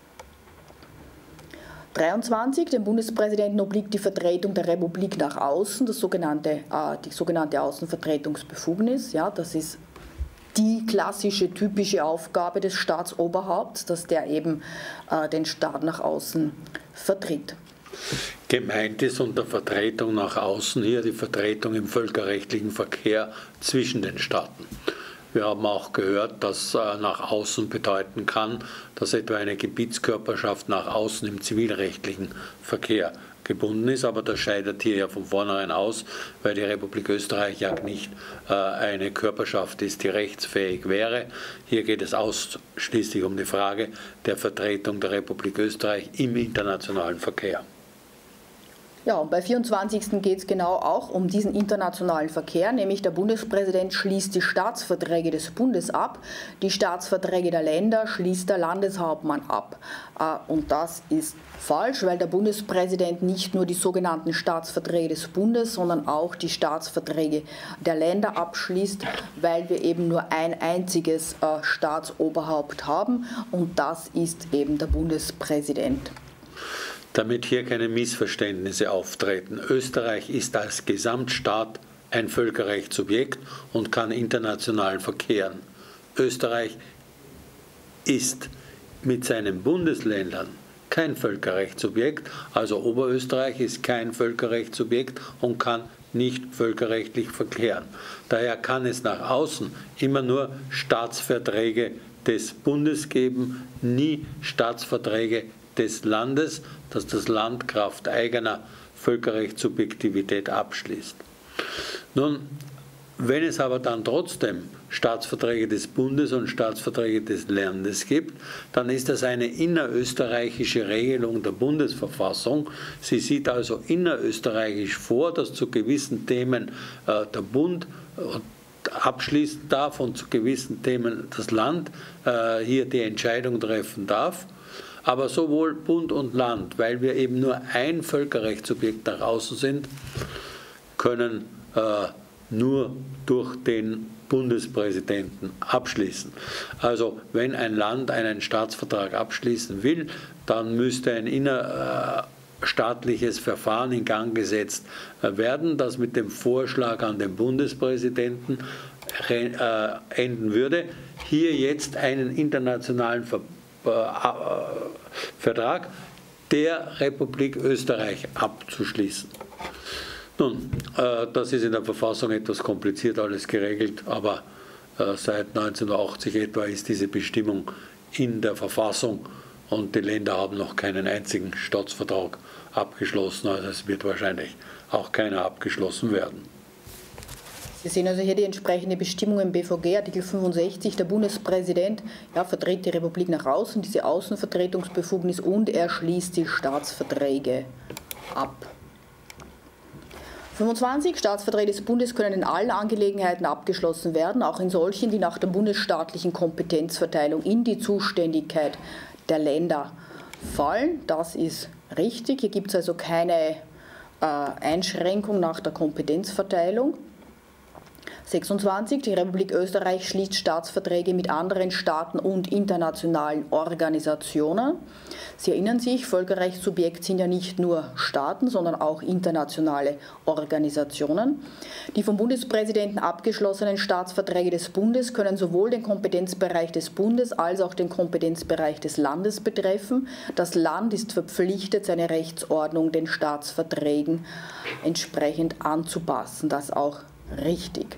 dreiundzwanzig. Dem Bundespräsidenten obliegt die Vertretung der Republik nach außen, das sogenannte, äh, die sogenannte Außenvertretungsbefugnis. Ja, das ist die klassische, typische Aufgabe des Staatsoberhaupts, dass der eben äh, den Staat nach außen vertritt. Gemeint ist unter Vertretung nach außen hier die Vertretung im völkerrechtlichen Verkehr zwischen den Staaten. Wir haben auch gehört, dass äh, nach außen bedeuten kann, dass etwa eine Gebietskörperschaft nach außen im zivilrechtlichen Verkehr gebunden ist. Aber das scheidet hier ja von vornherein aus, weil die Republik Österreich ja nicht äh, eine Körperschaft ist, die rechtsfähig wäre. Hier geht es ausschließlich um die Frage der Vertretung der Republik Österreich im internationalen Verkehr. Ja, und bei vierundzwanzigsten geht es genau auch um diesen internationalen Verkehr, nämlich der Bundespräsident schließt die Staatsverträge des Bundes ab, die Staatsverträge der Länder schließt der Landeshauptmann ab. Und das ist falsch, weil der Bundespräsident nicht nur die sogenannten Staatsverträge des Bundes, sondern auch die Staatsverträge der Länder abschließt, weil wir eben nur ein einziges Staatsoberhaupt haben und das ist eben der Bundespräsident. Damit hier keine Missverständnisse auftreten. Österreich ist als Gesamtstaat ein Völkerrechtssubjekt und kann international verkehren. Österreich ist mit seinen Bundesländern kein Völkerrechtssubjekt, also Oberösterreich ist kein Völkerrechtssubjekt und kann nicht völkerrechtlich verkehren. Daher kann es nach außen immer nur Staatsverträge des Bundes geben, nie Staatsverträge des Landes, das das Land kraft eigener Völkerrechtssubjektivität abschließt. Nun, wenn es aber dann trotzdem Staatsverträge des Bundes und Staatsverträge des Landes gibt, dann ist das eine innerösterreichische Regelung der Bundesverfassung. Sie sieht also innerösterreichisch vor, dass zu gewissen Themen äh, der Bund äh, abschließen darf und zu gewissen Themen das Land äh, hier die Entscheidung treffen darf. Aber sowohl Bund und Land, weil wir eben nur ein Völkerrechtssubjekt nach außen sind, können äh, nur durch den Bundespräsidenten abschließen. Also wenn ein Land einen Staatsvertrag abschließen will, dann müsste ein innerstaatliches Verfahren in Gang gesetzt werden, das mit dem Vorschlag an den Bundespräsidenten enden würde, hier jetzt einen internationalen Vertrag der Republik Österreich abzuschließen. Nun, äh, das ist in der Verfassung etwas kompliziert alles geregelt, aber äh, seit neunzehnhundertachtzig etwa ist diese Bestimmung in der Verfassung und die Länder haben noch keinen einzigen Staatsvertrag abgeschlossen, also es wird wahrscheinlich auch keiner abgeschlossen werden. Sie sehen also hier die entsprechende Bestimmung im B V G, Artikel fünfundsechzig, der Bundespräsident ja, vertritt die Republik nach außen, diese Außenvertretungsbefugnis, und er schließt die Staatsverträge ab. fünfundzwanzig. Staatsverträge des Bundes können in allen Angelegenheiten abgeschlossen werden, auch in solchen, die nach der bundesstaatlichen Kompetenzverteilung in die Zuständigkeit der Länder fallen. Das ist richtig. Hier gibt es also keine äh, Einschränkung nach der Kompetenzverteilung. sechsundzwanzig. Die Republik Österreich schließt Staatsverträge mit anderen Staaten und internationalen Organisationen. Sie erinnern sich, Völkerrechtssubjekt sind ja nicht nur Staaten, sondern auch internationale Organisationen. Die vom Bundespräsidenten abgeschlossenen Staatsverträge des Bundes können sowohl den Kompetenzbereich des Bundes als auch den Kompetenzbereich des Landes betreffen. Das Land ist verpflichtet, seine Rechtsordnung den Staatsverträgen entsprechend anzupassen. Das ist auch richtig.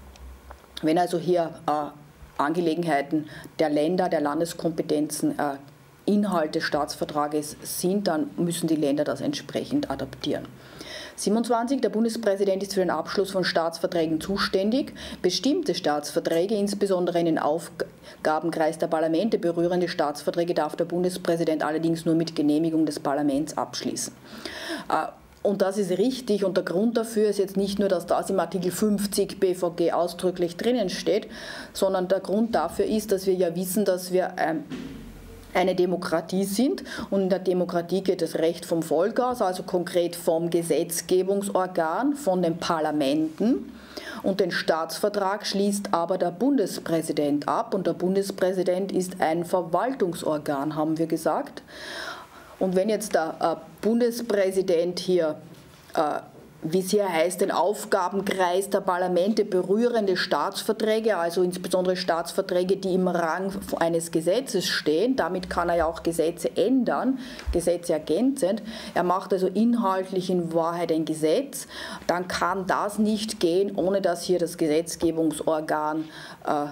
Wenn also hier äh, Angelegenheiten der Länder, der Landeskompetenzen äh, Inhalt des Staatsvertrages sind, dann müssen die Länder das entsprechend adaptieren. siebenundzwanzig. Der Bundespräsident ist für den Abschluss von Staatsverträgen zuständig. Bestimmte Staatsverträge, insbesondere in den Aufgabenkreis der Parlamente berührende Staatsverträge, darf der Bundespräsident allerdings nur mit Genehmigung des Parlaments abschließen. Äh, Und das ist richtig, und der Grund dafür ist jetzt nicht nur, dass das im Artikel fünfzig B V G ausdrücklich drinnen steht, sondern der Grund dafür ist, dass wir ja wissen, dass wir ähm, eine Demokratie sind, und in der Demokratie geht das Recht vom Volk aus, also konkret vom Gesetzgebungsorgan, von den Parlamenten, und den Staatsvertrag schließt aber der Bundespräsident ab, und der Bundespräsident ist ein Verwaltungsorgan, haben wir gesagt. Und wenn jetzt der äh, Bundespräsident hier, äh, wie es hier heißt, den Aufgabenkreis der Parlamente berührende Staatsverträge, also insbesondere Staatsverträge, die im Rang eines Gesetzes stehen, damit kann er ja auch Gesetze ändern, Gesetze ergänzend, er macht also inhaltlich in Wahrheit ein Gesetz, dann kann das nicht gehen, ohne dass hier das Gesetzgebungsorgan äh,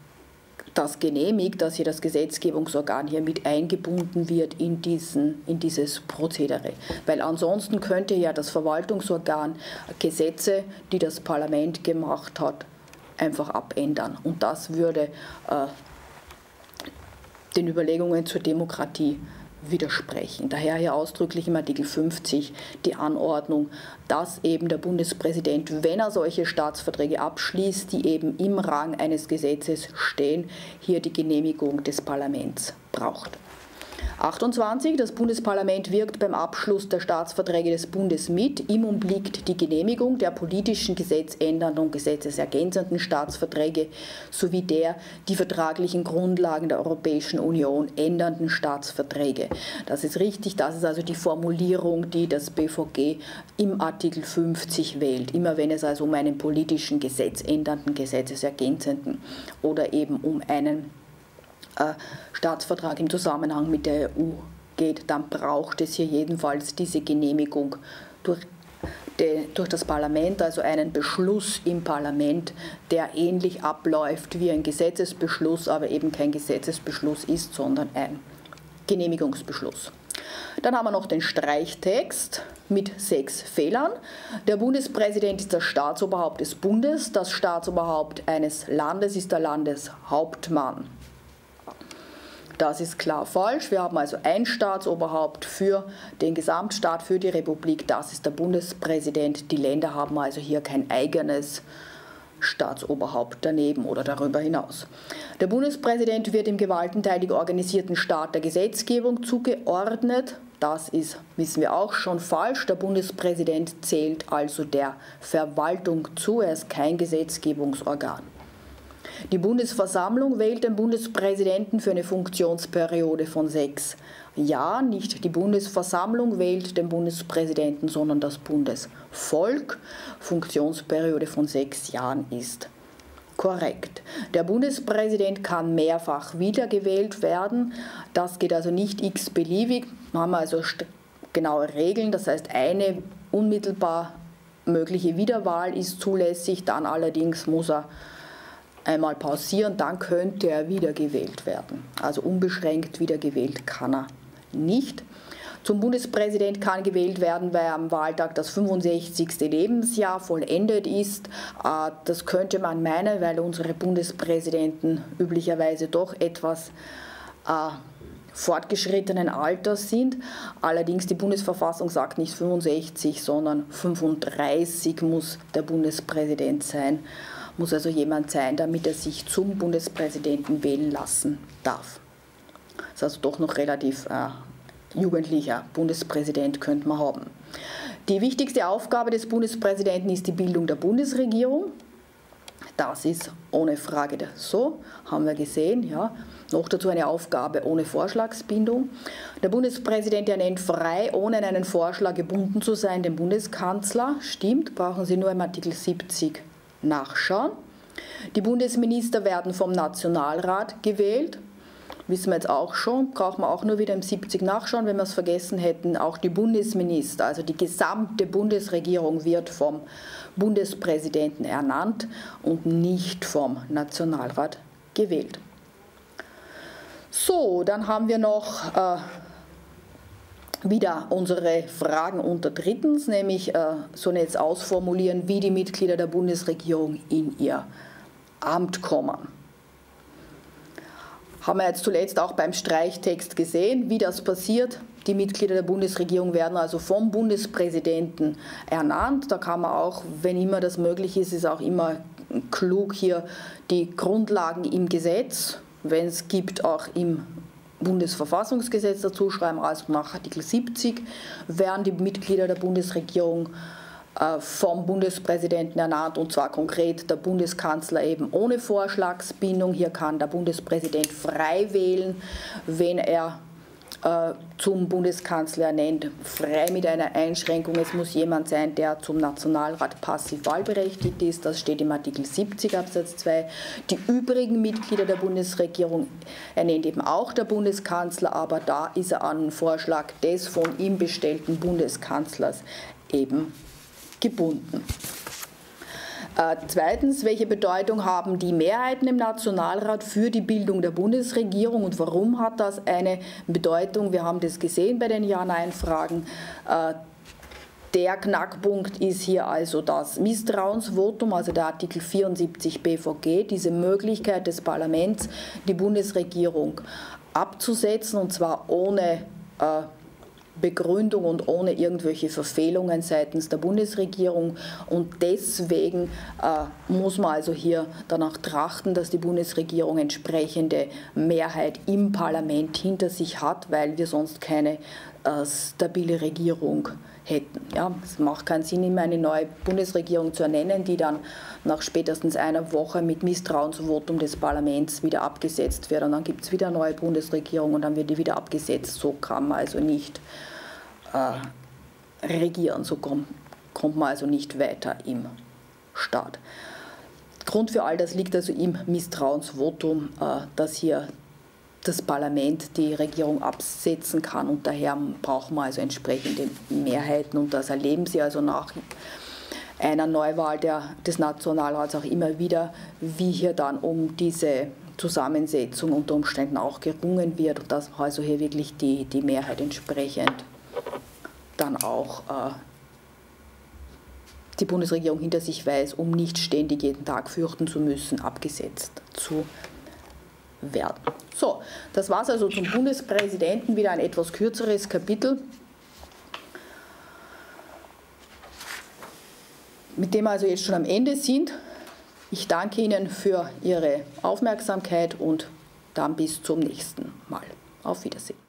das genehmigt, dass hier das Gesetzgebungsorgan hier mit eingebunden wird in, diesen, in dieses Prozedere. Weil ansonsten könnte ja das Verwaltungsorgan Gesetze, die das Parlament gemacht hat, einfach abändern. Und das würde äh, den Überlegungen zur Demokratie widersprechen. Daher hier ausdrücklich im Artikel fünfzig die Anordnung, dass eben der Bundespräsident, wenn er solche Staatsverträge abschließt, die eben im Rang eines Gesetzes stehen, hier die Genehmigung des Parlaments braucht. achtundzwanzig. Das Bundesparlament wirkt beim Abschluss der Staatsverträge des Bundes mit. Ihm obliegt die Genehmigung der politischen gesetzändernden und gesetzesergänzenden Staatsverträge sowie der die vertraglichen Grundlagen der Europäischen Union ändernden Staatsverträge. Das ist richtig, das ist also die Formulierung, die das B V G im Artikel fünfzig wählt. Immer wenn es also um einen politischen gesetzändernden, gesetzesergänzenden oder eben um einen äh, Staatsvertrag im Zusammenhang mit der E U geht, dann braucht es hier jedenfalls diese Genehmigung durch, de, durch das Parlament, also einen Beschluss im Parlament, der ähnlich abläuft wie ein Gesetzesbeschluss, aber eben kein Gesetzesbeschluss ist, sondern ein Genehmigungsbeschluss. Dann haben wir noch den Streichtext mit sechs Fehlern. Der Bundespräsident ist das Staatsoberhaupt des Bundes. Das Staatsoberhaupt eines Landes ist der Landeshauptmann. Das ist klar falsch. Wir haben also ein Staatsoberhaupt für den Gesamtstaat, für die Republik. Das ist der Bundespräsident. Die Länder haben also hier kein eigenes Staatsoberhaupt daneben oder darüber hinaus. Der Bundespräsident wird im gewaltenteilig organisierten Staat der Gesetzgebung zugeordnet. Das ist, wissen wir auch, schon falsch. Der Bundespräsident zählt also der Verwaltung zu. Er ist kein Gesetzgebungsorgan. Die Bundesversammlung wählt den Bundespräsidenten für eine Funktionsperiode von sechs Jahren. Nicht die Bundesversammlung wählt den Bundespräsidenten, sondern das Bundesvolk. Funktionsperiode von sechs Jahren ist korrekt. Der Bundespräsident kann mehrfach wiedergewählt werden. Das geht also nicht x-beliebig. Wir haben also genaue Regeln. Das heißt, eine unmittelbar mögliche Wiederwahl ist zulässig. Dann allerdings muss er einmal pausieren, dann könnte er wiedergewählt werden. Also unbeschränkt wiedergewählt kann er nicht. Zum Bundespräsident kann gewählt werden, weil am Wahltag das fünfundsechzigste Lebensjahr vollendet ist. Das könnte man meinen, weil unsere Bundespräsidenten üblicherweise doch etwas fortgeschrittenen Alters sind. Allerdings die Bundesverfassung sagt nicht fünfundsechzig, sondern fünfunddreißig muss der Bundespräsident sein. Muss also jemand sein, damit er sich zum Bundespräsidenten wählen lassen darf. Das ist also doch noch relativ äh, jugendlicher Bundespräsident könnte man haben. Die wichtigste Aufgabe des Bundespräsidenten ist die Bildung der Bundesregierung. Das ist ohne Frage so, haben wir gesehen. Ja. Noch dazu eine Aufgabe ohne Vorschlagsbindung. Der Bundespräsident ernennt frei, ohne an einen Vorschlag gebunden zu sein, den Bundeskanzler. Stimmt, brauchen Sie nur im Artikel siebzig nachschauen. Die Bundesminister werden vom Nationalrat gewählt. Wissen wir jetzt auch schon, brauchen wir auch nur wieder im siebzig nachschauen, wenn wir es vergessen hätten. Auch die Bundesminister, also die gesamte Bundesregierung wird vom Bundespräsidenten ernannt und nicht vom Nationalrat gewählt. So, dann haben wir noch äh, wieder unsere Fragen unter drittens, nämlich äh, sollen jetzt ausformulieren, wie die Mitglieder der Bundesregierung in ihr Amt kommen. Haben wir jetzt zuletzt auch beim Streichtext gesehen, wie das passiert. Die Mitglieder der Bundesregierung werden also vom Bundespräsidenten ernannt. Da kann man auch, wenn immer das möglich ist, ist auch immer klug hier die Grundlagen im Gesetz, wenn es gibt, auch im Bundesverfassungsgesetz dazu schreiben, also nach Artikel siebzig werden die Mitglieder der Bundesregierung äh, vom Bundespräsidenten ernannt, und zwar konkret der Bundeskanzler eben ohne Vorschlagsbindung. Hier kann der Bundespräsident frei wählen, wenn er äh, zum Bundeskanzler ernennt, frei mit einer Einschränkung. Es muss jemand sein, der zum Nationalrat passiv wahlberechtigt ist. Das steht im Artikel siebzig Absatz zwei. Die übrigen Mitglieder der Bundesregierung ernennt eben auch der Bundeskanzler, aber da ist er an den Vorschlag des von ihm bestellten Bundeskanzlers eben gebunden. Äh, zweitens, welche Bedeutung haben die Mehrheiten im Nationalrat für die Bildung der Bundesregierung und warum hat das eine Bedeutung? Wir haben das gesehen bei den Ja-Nein-Fragen. Äh, der Knackpunkt ist hier also das Misstrauensvotum, also der Artikel vierundsiebzig B V G, diese Möglichkeit des Parlaments, die Bundesregierung abzusetzen, und zwar ohne äh, Begründung und ohne irgendwelche Verfehlungen seitens der Bundesregierung. Und deswegen äh, muss man also hier danach trachten, dass die Bundesregierung entsprechende Mehrheit im Parlament hinter sich hat, weil wir sonst keine äh, stabile Regierung hätten. Ja, es macht keinen Sinn, immer eine neue Bundesregierung zu ernennen, die dann nach spätestens einer Woche mit Misstrauensvotum des Parlaments wieder abgesetzt wird. Und dann gibt es wieder eine neue Bundesregierung und dann wird die wieder abgesetzt. So kann man also nicht äh, regieren, so kommt, kommt man also nicht weiter im Staat. Grund für all das liegt also im Misstrauensvotum, äh, dass hier das Parlament die Regierung absetzen kann und daher brauchen wir also entsprechende Mehrheiten und das erleben Sie also nach einer Neuwahl der, des Nationalrats auch immer wieder, wie hier dann um diese Zusammensetzung unter Umständen auch gerungen wird und dass also hier wirklich die, die Mehrheit entsprechend dann auch äh, die Bundesregierung hinter sich weiß, um nicht ständig jeden Tag fürchten zu müssen, abgesetzt zu werden. So, das war es also zum Bundespräsidenten, wieder ein etwas kürzeres Kapitel, mit dem wir also jetzt schon am Ende sind. Ich danke Ihnen für Ihre Aufmerksamkeit und dann bis zum nächsten Mal. Auf Wiedersehen.